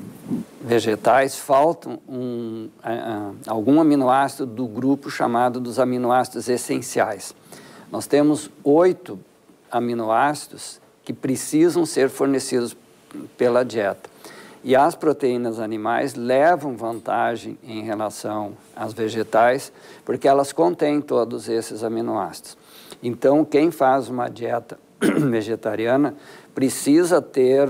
vegetais faltam um, a, a, algum aminoácido do grupo chamado dos aminoácidos essenciais. Nós temos oito aminoácidos que precisam ser fornecidos pela dieta. E as proteínas animais levam vantagem em relação às vegetais, porque elas contêm todos esses aminoácidos. Então, quem faz uma dieta vegetariana precisa ter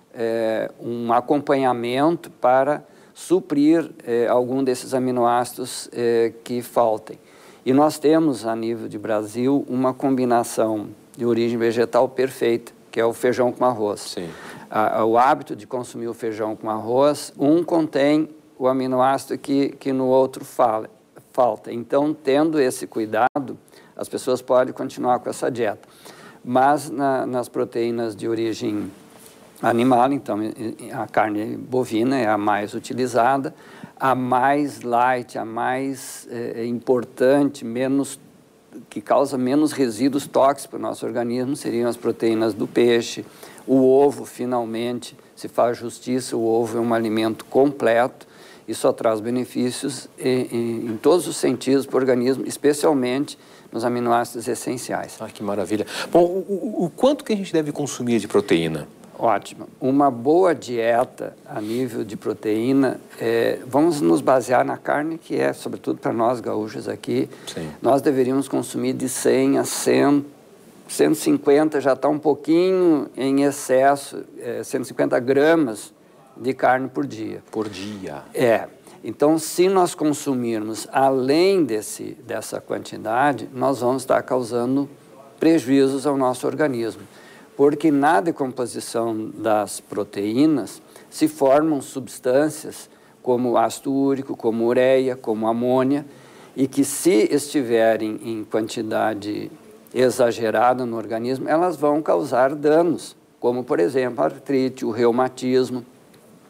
é, um acompanhamento para suprir é, algum desses aminoácidos é, que faltem. E nós temos, a nível de Brasil, uma combinação de origem vegetal perfeita, que é o feijão com arroz. Sim. A, o hábito de consumir o feijão com arroz, um contém o aminoácido que, que no outro fala, falta. Então, tendo esse cuidado, as pessoas podem continuar com essa dieta. Mas na, nas proteínas de origem animal, então, a carne bovina é a mais utilizada, a mais light, a mais é, importante, menos, que causa menos resíduos tóxicos para o nosso organismo, seriam as proteínas do peixe. O ovo, finalmente, se faz justiça, o ovo é um alimento completo e só traz benefícios em, em, em todos os sentidos para o organismo, especialmente nos aminoácidos essenciais. Ah, que maravilha. Bom, o, o, o quanto que a gente deve consumir de proteína? Ótimo. Uma boa dieta a nível de proteína, é, vamos nos basear na carne, que é, sobretudo para nós gaúchos aqui, Sim. nós deveríamos consumir de cem a cem, cento e cinquenta, já está um pouquinho em excesso, é, cento e cinquenta gramas de carne por dia. Por dia. É. Então, se nós consumirmos além desse, dessa quantidade, nós vamos estar causando prejuízos ao nosso organismo. Porque na decomposição das proteínas se formam substâncias como ácido úrico, como ureia, como amônia, e que se estiverem em quantidade exagerada no organismo, elas vão causar danos, como, por exemplo, a artrite, o reumatismo.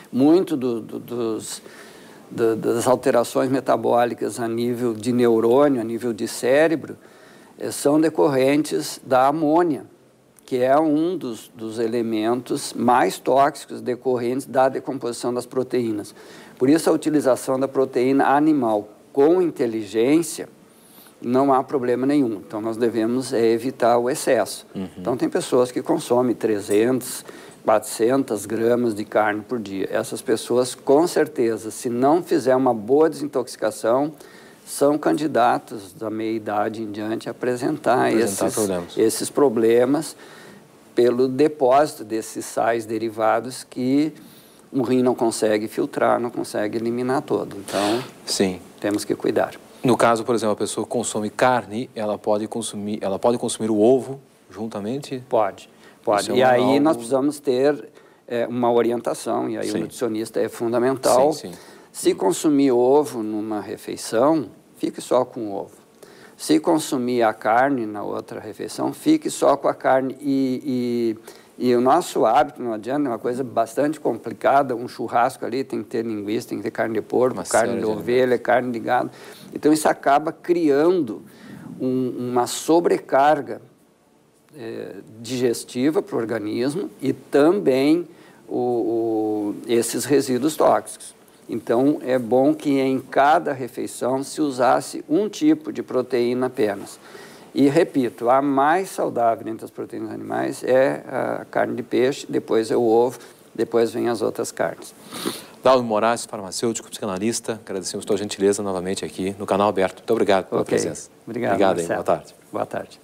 muito do, do, dos, do, das alterações metabólicas a nível de neurônio, a nível de cérebro, eh, são decorrentes da amônia, que é um dos, dos elementos mais tóxicos decorrentes da decomposição das proteínas. Por isso, a utilização da proteína animal com inteligência não há problema nenhum. Então, nós devemos é, evitar o excesso. Uhum. Então, tem pessoas que consomem trezentas, quatrocentas gramas de carne por dia. Essas pessoas, com certeza, se não fizer uma boa desintoxicação, são candidatos da meia-idade em diante a apresentar, apresentar esses, problemas. esses problemas pelo depósito desses sais derivados que o rim não consegue filtrar, não consegue eliminar todo. Então, sim, temos que cuidar. No caso, por exemplo, a pessoa consome carne, ela pode consumir, ela pode consumir o ovo juntamente? Pode, pode. E aí algo... nós precisamos ter é, uma orientação, e aí sim. o nutricionista é fundamental. Sim, sim. Se consumir ovo numa refeição, fique só com o ovo. Se consumir a carne na outra refeição, fique só com a carne. E, e, e o nosso hábito, não adianta, é uma coisa bastante complicada. Um churrasco ali tem que ter linguiça, tem que ter carne de porco, uma carne de ovelha, de carne de gado. Então, isso acaba criando um, uma sobrecarga é, digestiva para o organismo e também o, o, esses resíduos tóxicos. Então, é bom que em cada refeição se usasse um tipo de proteína apenas. E, repito, a mais saudável entre as proteínas animais é a carne de peixe, depois é o ovo, depois vem as outras carnes. Dalmo Moraes, farmacêutico, psicanalista, agradecemos a tua gentileza novamente aqui no Canal Aberto. Muito obrigado pela okay. presença. Obrigado, Obrigado, hein? Boa tarde. Boa tarde.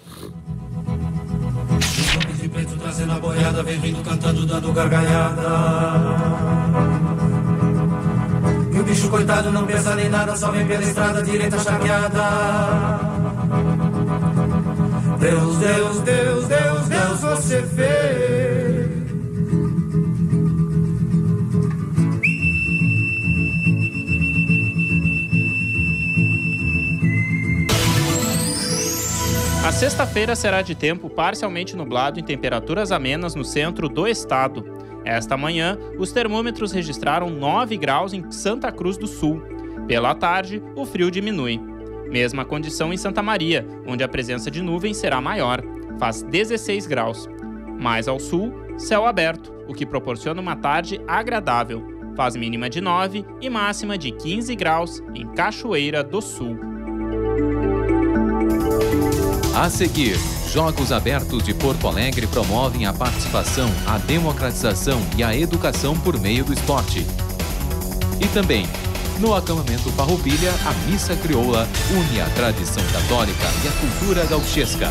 De preto trazendo a boiada, vem vindo cantando, dando gargalhada. E o bicho coitado não pensa nem nada, só vem pela estrada direita chapeada. Deus, Deus, Deus, Deus, Deus, você fez. A sexta-feira será de tempo parcialmente nublado em temperaturas amenas no centro do estado. Esta manhã, os termômetros registraram nove graus em Santa Cruz do Sul. Pela tarde, o frio diminui. Mesma condição em Santa Maria, onde a presença de nuvens será maior. Faz dezesseis graus. Mais ao sul, céu aberto, o que proporciona uma tarde agradável. Faz mínima de nove e máxima de quinze graus em Cachoeira do Sul. A seguir, Jogos Abertos de Porto Alegre promovem a participação, a democratização e a educação por meio do esporte. E também, no acampamento Farroupilha, a missa crioula une a tradição católica e a cultura gauchesca.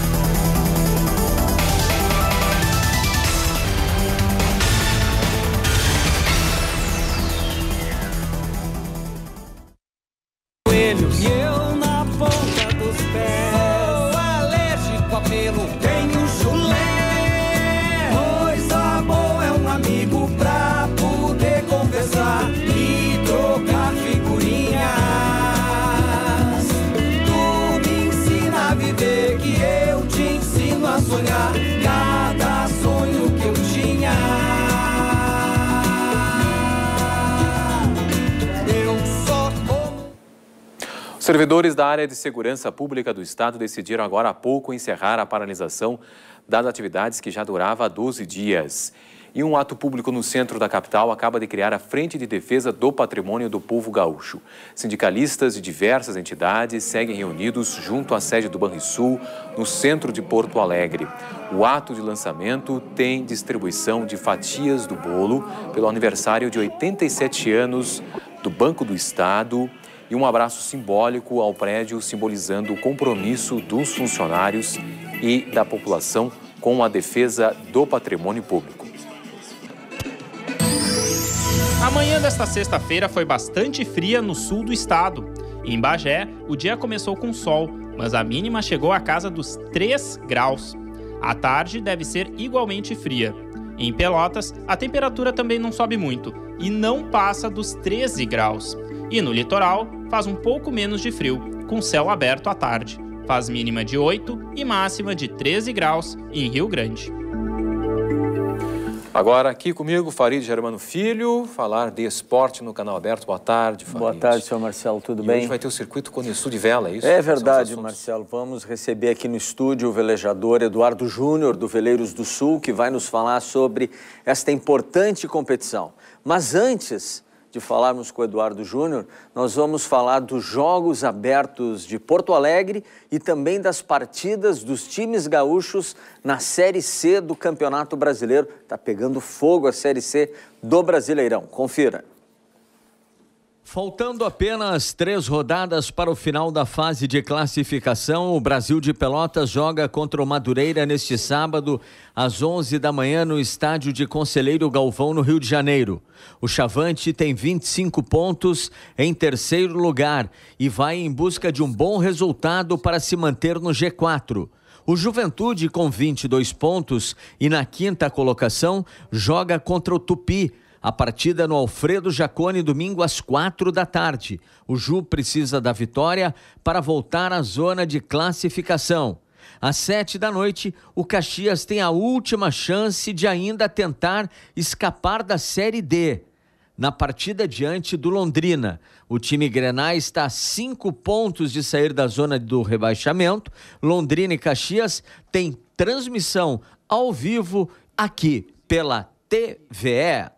E eu na ponta dos pés. Tenho chulé, coisa boa é um amigo pra poder conversar e trocar figurinhas. Tu me ensina a viver, que eu te ensino a sonhar cada sonho que eu tinha. Eu só como... Os servidores da área de segurança pública do Estado decidiram agora há pouco encerrar a paralisação das atividades que já durava doze dias. E um ato público no centro da capital acaba de criar a Frente de Defesa do Patrimônio do Povo Gaúcho. Sindicalistas de diversas entidades seguem reunidos junto à sede do Banrisul, no centro de Porto Alegre. O ato de lançamento tem distribuição de fatias do bolo pelo aniversário de oitenta e sete anos do Banco do Estado e um abraço simbólico ao prédio, simbolizando o compromisso dos funcionários e da população com a defesa do patrimônio público. A manhã desta sexta-feira foi bastante fria no sul do estado. Em Bagé, o dia começou com sol, mas a mínima chegou à casa dos três graus. A tarde deve ser igualmente fria. Em Pelotas, a temperatura também não sobe muito e não passa dos treze graus. E no litoral, faz um pouco menos de frio, com céu aberto à tarde. Faz mínima de oito e máxima de treze graus em Rio Grande. Agora aqui comigo, Farid Germano Filho, falar de esporte no Canal Aberto. Boa tarde, Farid. Boa tarde, senhor Marcelo, tudo e bem? Hoje vai ter o circuito Conesul de vela, é isso? É verdade, Marcelo. Vamos receber aqui no estúdio o velejador Eduardo Júnior, do Veleiros do Sul, que vai nos falar sobre esta importante competição. Mas antes de falarmos com o Eduardo Júnior, nós vamos falar dos Jogos Abertos de Porto Alegre e também das partidas dos times gaúchos na Série C do Campeonato Brasileiro. Está pegando fogo a Série C do Brasileirão. Confira. Faltando apenas três rodadas para o final da fase de classificação, o Brasil de Pelotas joga contra o Madureira neste sábado, às onze da manhã, no estádio de Conselheiro Galvão, no Rio de Janeiro. O Chavante tem vinte e cinco pontos em terceiro lugar e vai em busca de um bom resultado para se manter no G quatro. O Juventude, com vinte e dois pontos e na quinta colocação, joga contra o Tupi. A partida no Alfredo Jaconi, domingo às quatro da tarde. O Ju precisa da vitória para voltar à zona de classificação. Às sete da noite, o Caxias tem a última chance de ainda tentar escapar da Série D. Na partida diante do Londrina, o time Grená está a cinco pontos de sair da zona do rebaixamento. Londrina e Caxias têm transmissão ao vivo aqui pela T V E.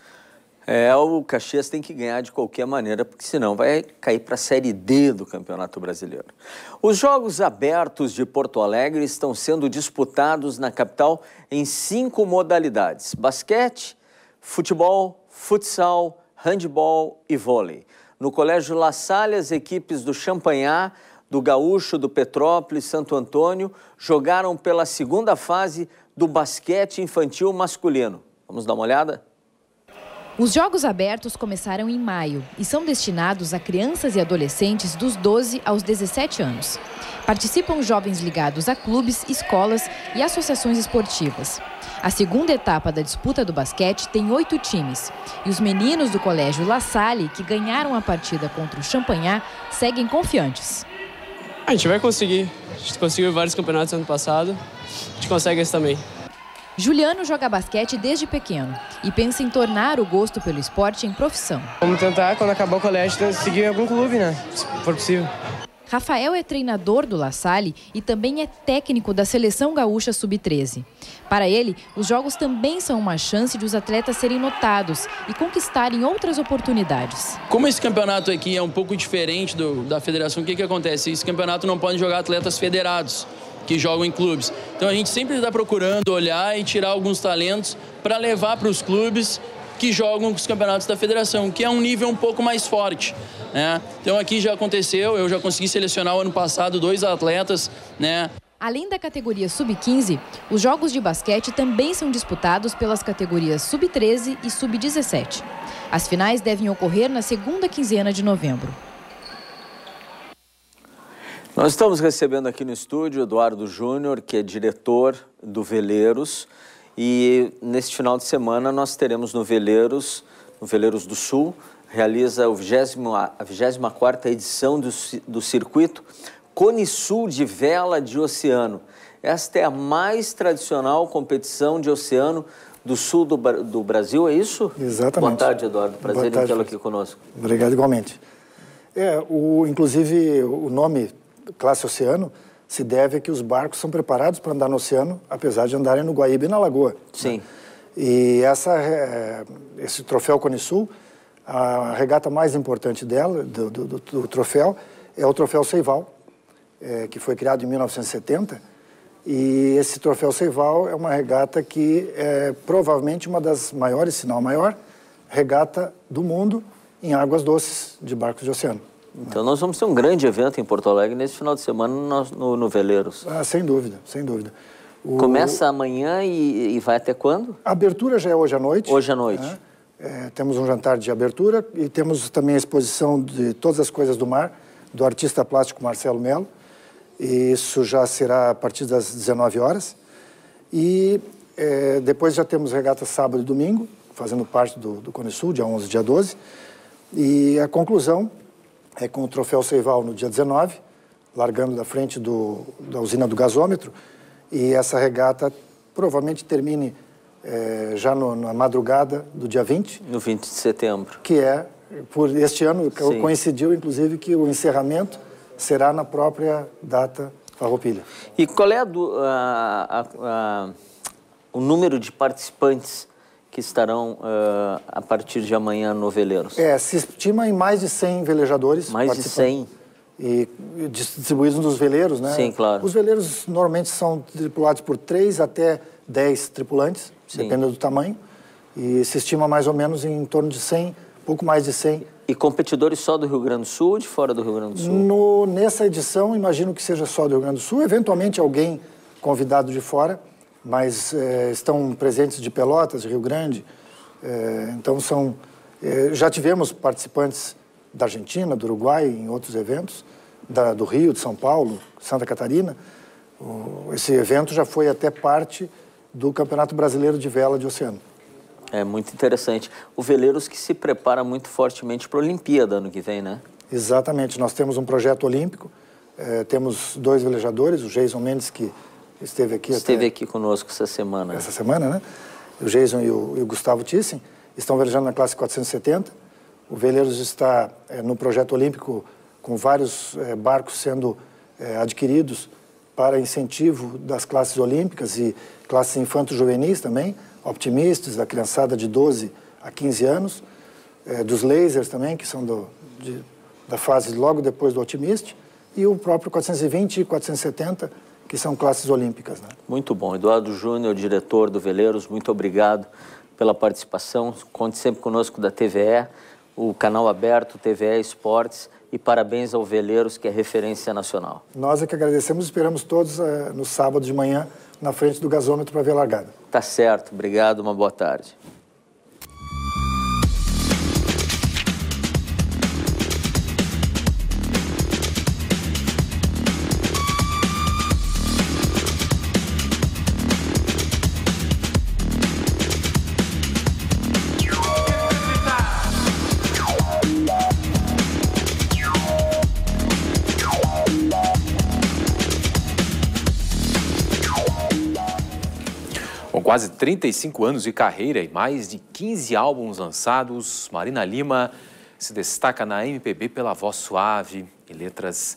É, o Caxias tem que ganhar de qualquer maneira, porque senão vai cair para a Série D do Campeonato Brasileiro. Os Jogos Abertos de Porto Alegre estão sendo disputados na capital em cinco modalidades: basquete, futebol, futsal, handebol e vôlei. No Colégio La Salle, as equipes do Champanhar, do Gaúcho, do Petrópolis, Santo Antônio, jogaram pela segunda fase do basquete infantil masculino. Vamos dar uma olhada? Os Jogos Abertos começaram em maio e são destinados a crianças e adolescentes dos doze aos dezessete anos. Participam jovens ligados a clubes, escolas e associações esportivas. A segunda etapa da disputa do basquete tem oito times e os meninos do Colégio La Salle, que ganharam a partida contra o Champanhar, seguem confiantes. A gente vai conseguir. A gente conseguiu vários campeonatos ano passado, a gente consegue esse também. Juliano joga basquete desde pequeno e pensa em tornar o gosto pelo esporte em profissão. Vamos tentar, quando acabar o colégio, seguir em algum clube, né? Se for possível. Rafael é treinador do La Salle e também é técnico da Seleção Gaúcha sub treze. Para ele, os jogos também são uma chance de os atletas serem notados e conquistarem outras oportunidades. Como esse campeonato aqui é um pouco diferente do, da federação, o que, que acontece? Esse campeonato não pode jogar atletas federados que jogam em clubes. Então a gente sempre está procurando olhar e tirar alguns talentos para levar para os clubes que jogam os campeonatos da federação, que é um nível um pouco mais forte, né? Então aqui já aconteceu, eu já consegui selecionar o ano passado dois atletas, né? Além da categoria sub quinze, os jogos de basquete também são disputados pelas categorias sub treze e sub dezessete. As finais devem ocorrer na segunda quinzena de novembro. Nós estamos recebendo aqui no estúdio Eduardo Júnior, que é diretor do Veleiros, e neste final de semana nós teremos no Veleiros, no Veleiros do Sul, realiza o vigésimo, a vigésima quarta edição do, do circuito Conesul de Vela de Oceano. Esta é a mais tradicional competição de oceano do sul do, do Brasil, é isso? Exatamente. Boa tarde, Eduardo. Prazer em tê-lo aqui conosco. Obrigado, igualmente. É, o, inclusive, o nome Classe Oceano se deve a que os barcos são preparados para andar no oceano, apesar de andarem no Guaíba e na Lagoa. Sim. Né? E essa, é, esse troféu Conesul, a regata mais importante dela, do, do, do, do troféu, é o troféu Seival, é, que foi criado em mil novecentos e setenta. E esse troféu Seival é uma regata que é provavelmente uma das maiores, se não a maior, regata do mundo em águas doces de barcos de oceano. Então nós vamos ter um grande evento em Porto Alegre nesse final de semana no, no, no Veleiros. Ah, sem dúvida, sem dúvida. O... Começa amanhã e, e vai até quando? A abertura já é hoje à noite. Hoje à noite. Né? É, temos um jantar de abertura e temos também a exposição de Todas as Coisas do Mar, do artista plástico Marcelo Melo. E isso já será a partir das dezenove horas. E é, depois já temos regata sábado e domingo, fazendo parte do, do Conesul, dia onze e dia doze. E a conclusão é com o troféu Seival no dia dezenove, largando da frente do, da usina do gasômetro, e essa regata provavelmente termine é, já no, na madrugada do dia vinte. No vinte de setembro. Que é, por este ano, Sim. coincidiu, inclusive, que o encerramento será na própria data Farroupilha. E qual é a do, a, a, a, o número de participantes que estarão uh, a partir de amanhã no Veleiros? É, se estima em mais de cem velejadores. Mais de cem? E distribuídos nos veleiros, né? Sim, claro. Os veleiros normalmente são tripulados por três até dez tripulantes, Sim. dependendo do tamanho. E se estima mais ou menos em torno de cem, pouco mais de cem. E competidores só do Rio Grande do Sul ou de fora do Rio Grande do Sul? No, nessa edição, imagino que seja só do Rio Grande do Sul. Eventualmente alguém convidado de fora, mas é, estão presentes de Pelotas, de Rio Grande. É, então são... É, já tivemos participantes da Argentina, do Uruguai, em outros eventos, da, do Rio, de São Paulo, Santa Catarina. O, esse evento já foi até parte do Campeonato Brasileiro de Vela de Oceano. É muito interessante. O Veleiros que se prepara muito fortemente para a Olimpíada ano que vem, né? Exatamente. Nós temos um projeto olímpico, é, temos dois velejadores, o Geison Mendes, que esteve aqui... Esteve até aqui conosco essa semana. Essa semana, né? O Geison e o, e o Gustavo Thyssen estão velejando na classe quatrocentos e setenta. O Veleiros está é, no projeto olímpico com vários é, barcos sendo é, adquiridos para incentivo das classes olímpicas e classes infanto-juvenis também, optimistas, da criançada de doze a quinze anos, é, dos lasers também, que são do, de, da fase logo depois do Optimist, e o próprio quatrocentos e vinte e quatrocentos e setenta, que são classes olímpicas. Né? Muito bom. Eduardo Júnior, diretor do Veleiros, muito obrigado pela participação. Conte sempre conosco da T V E, o canal aberto, T V E Esportes, e parabéns ao Veleiros, que é referência nacional. Nós é que agradecemos, esperamos todos uh, no sábado de manhã, na frente do gasômetro para ver a largada. Tá certo, obrigado, uma boa tarde. Com quase trinta e cinco anos de carreira e mais de quinze álbuns lançados, Marina Lima se destaca na M P B pela voz suave e letras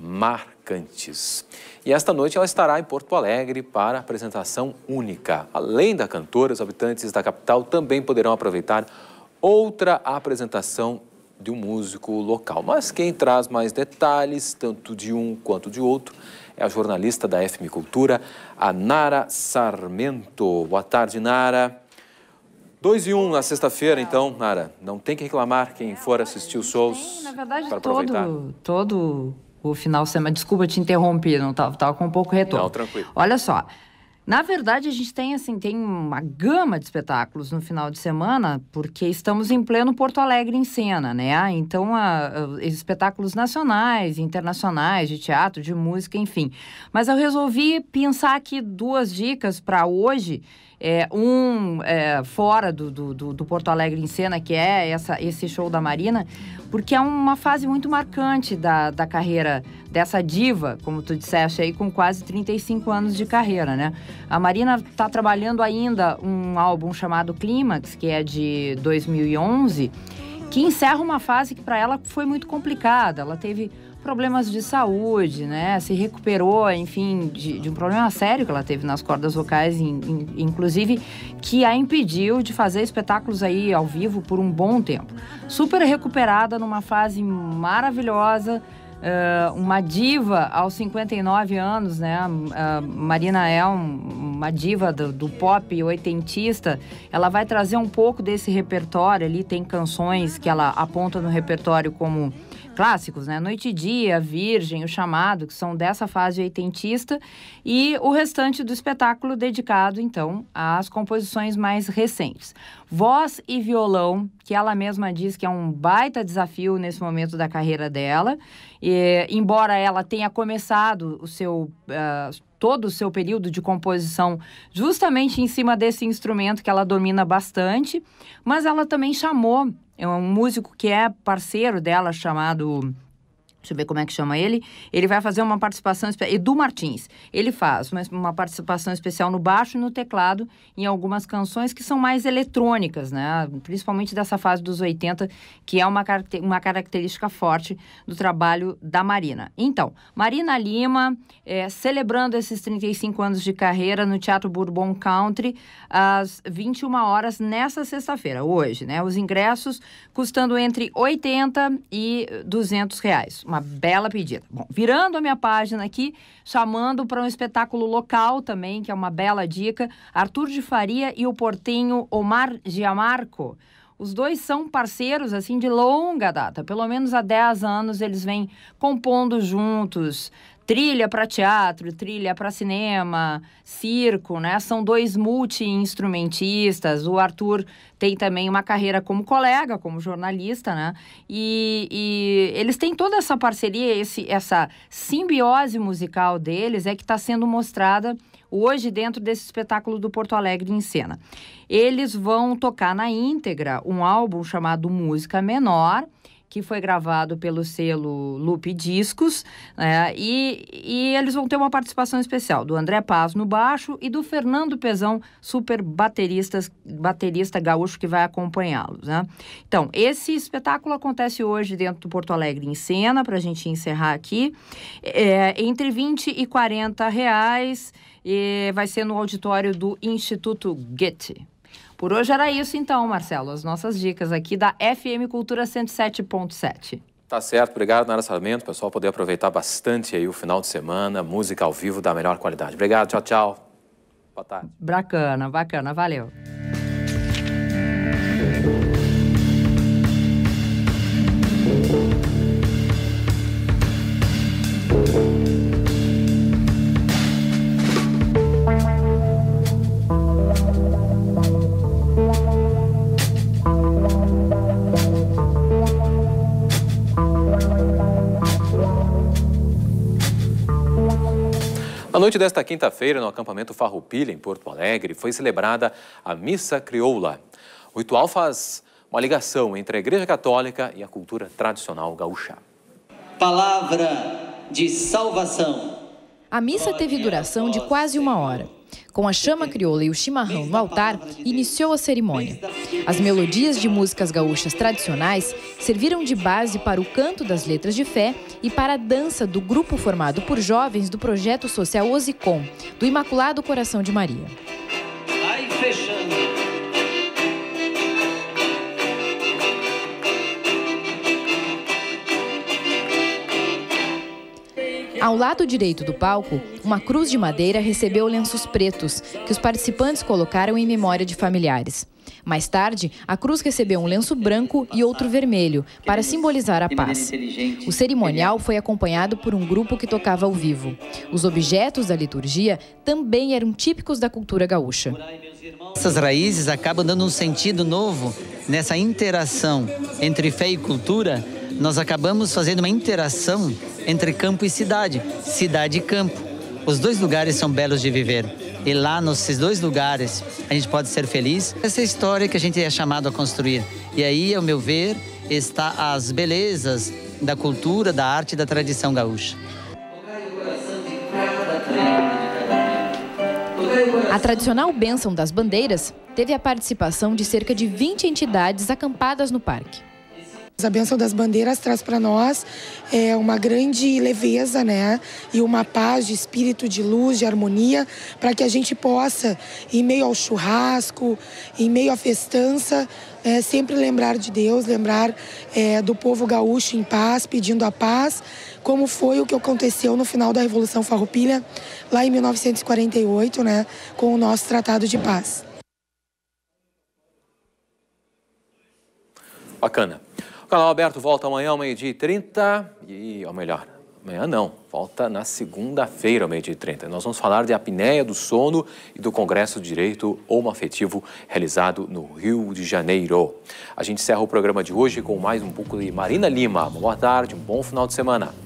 marcantes. E esta noite ela estará em Porto Alegre para apresentação única. Além da cantora, os habitantes da capital também poderão aproveitar outra apresentação de um músico local. Mas quem traz mais detalhes, tanto de um quanto de outro, é a jornalista da F M Cultura, a Nara Sarmento. Boa tarde, Nara. Dois e um na sexta-feira, então, Nara. Não tem que reclamar quem for assistir os shows. Tem, na verdade, para aproveitar. todo, todo o final de semana. Desculpa te interromper, não estava tava com um pouco retorno. Não, tranquilo. Olha só. Na verdade, a gente tem, assim, tem uma gama de espetáculos no final de semana, porque estamos em pleno Porto Alegre em cena, né? Então, a, a, espetáculos nacionais, internacionais, de teatro, de música, enfim. Mas eu resolvi pensar aqui duas dicas para hoje. É, um é, fora do, do, do Porto Alegre em cena, que é essa, esse show da Marina, porque é uma fase muito marcante da, da carreira dessa diva, como tu disseste aí, com quase trinta e cinco anos de carreira, né? A Marina está trabalhando ainda um álbum chamado Clímax, que é de dois mil e onze, que encerra uma fase que para ela foi muito complicada. Ela teve problemas de saúde, né? Se recuperou, enfim, de, de um problema sério que ela teve nas cordas vocais, in, in, inclusive, que a impediu de fazer espetáculos aí ao vivo por um bom tempo. Super recuperada, numa fase maravilhosa, uh, uma diva aos cinquenta e nove anos, né? A Marina é um, uma diva do, do pop oitentista. Ela vai trazer um pouco desse repertório ali, tem canções que ela aponta no repertório como clássicos, né? Noite e Dia, Virgem, O Chamado, que são dessa fase oitentista, e o restante do espetáculo dedicado, então, às composições mais recentes. Voz e violão, que ela mesma diz que é um baita desafio nesse momento da carreira dela, e, embora ela tenha começado o seu... Uh, todo o seu período de composição justamente em cima desse instrumento que ela domina bastante, mas ela também chamou um músico que é parceiro dela, chamado Deixa eu ver como é que chama ele. Ele vai fazer uma participação especial. Edu Martins. Ele faz uma, uma participação especial no baixo e no teclado em algumas canções que são mais eletrônicas, né? Principalmente dessa fase dos oitenta, que é uma, uma característica forte do trabalho da Marina. Então, Marina Lima, é, celebrando esses trinta e cinco anos de carreira no Teatro Bourbon Country, às vinte e uma horas, nessa sexta-feira, hoje, né? Os ingressos custando entre oitenta e duzentos reais. Uma bela pedida. Bom, virando a minha página aqui, chamando para um espetáculo local também, que é uma bela dica, Arthur de Faria e o portenho Omar Giamarco. Os dois são parceiros, assim, de longa data. Pelo menos há dez anos eles vêm compondo juntos. Trilha para teatro, trilha para cinema, circo, né? São dois multi-instrumentistas. O Arthur tem também uma carreira como colega, como jornalista, né? E, e eles têm toda essa parceria, esse, essa simbiose musical deles é que está sendo mostrada hoje dentro desse espetáculo do Porto Alegre em Cena. Eles vão tocar na íntegra um álbum chamado Música Menor, que foi gravado pelo selo Loop Discos, né? e, e eles vão ter uma participação especial do André Paz no baixo e do Fernando Pezão, super baterista, baterista gaúcho que vai acompanhá-los, né? Então, esse espetáculo acontece hoje dentro do Porto Alegre em Cena, para a gente encerrar aqui, é, entre vinte e quarenta reais, e vai ser no auditório do Instituto Goethe. Por hoje era isso então, Marcelo, as nossas dicas aqui da F M Cultura cento e sete ponto sete. Tá certo, obrigado, Nara Sarmento, o pessoal poder aproveitar bastante aí o final de semana, música ao vivo da melhor qualidade. Obrigado, tchau, tchau. Boa tarde. Bacana, bacana, valeu. Na noite desta quinta-feira, no acampamento Farroupilha, em Porto Alegre, foi celebrada a Missa Crioula. O ritual faz uma ligação entre a Igreja Católica e a cultura tradicional gaúcha. Palavra de salvação. A missa teve duração de quase uma hora. Com a chama crioula e o chimarrão no altar, iniciou a cerimônia. As melodias de músicas gaúchas tradicionais serviram de base para o canto das letras de fé e para a dança do grupo formado por jovens do projeto social Osicom, do Imaculado Coração de Maria. Vai fechando. Ao lado direito do palco, uma cruz de madeira recebeu lenços pretos, que os participantes colocaram em memória de familiares. Mais tarde, a cruz recebeu um lenço branco e outro vermelho, para simbolizar a paz. O cerimonial foi acompanhado por um grupo que tocava ao vivo. Os objetos da liturgia também eram típicos da cultura gaúcha. Essas raízes acabam dando um sentido novo nessa interação entre fé e cultura. Nós acabamos fazendo uma interação entre campo e cidade, cidade e campo. Os dois lugares são belos de viver. E lá, nesses dois lugares, a gente pode ser feliz. Essa é a história que a gente é chamado a construir. E aí, ao meu ver, está as belezas da cultura, da arte e da tradição gaúcha. A tradicional bênção das bandeiras teve a participação de cerca de vinte entidades acampadas no parque. A bênção das bandeiras traz para nós é, uma grande leveza, né? E uma paz de espírito, de luz, de harmonia, para que a gente possa, em meio ao churrasco, em meio à festança, é, sempre lembrar de Deus, lembrar é, do povo gaúcho em paz, pedindo a paz, como foi o que aconteceu no final da Revolução Farroupilha, lá em mil novecentos e quarenta e oito, né? Com o nosso Tratado de Paz. Bacana. O Canal Aberto volta amanhã ao meio-dia e trinta e, ou melhor, amanhã não, volta na segunda-feira ao meio-dia e trinta. Nós vamos falar de apneia do sono e do Congresso de Direito Homoafetivo realizado no Rio de Janeiro. A gente encerra o programa de hoje com mais um pouco de Marina Lima. Boa tarde, um bom final de semana.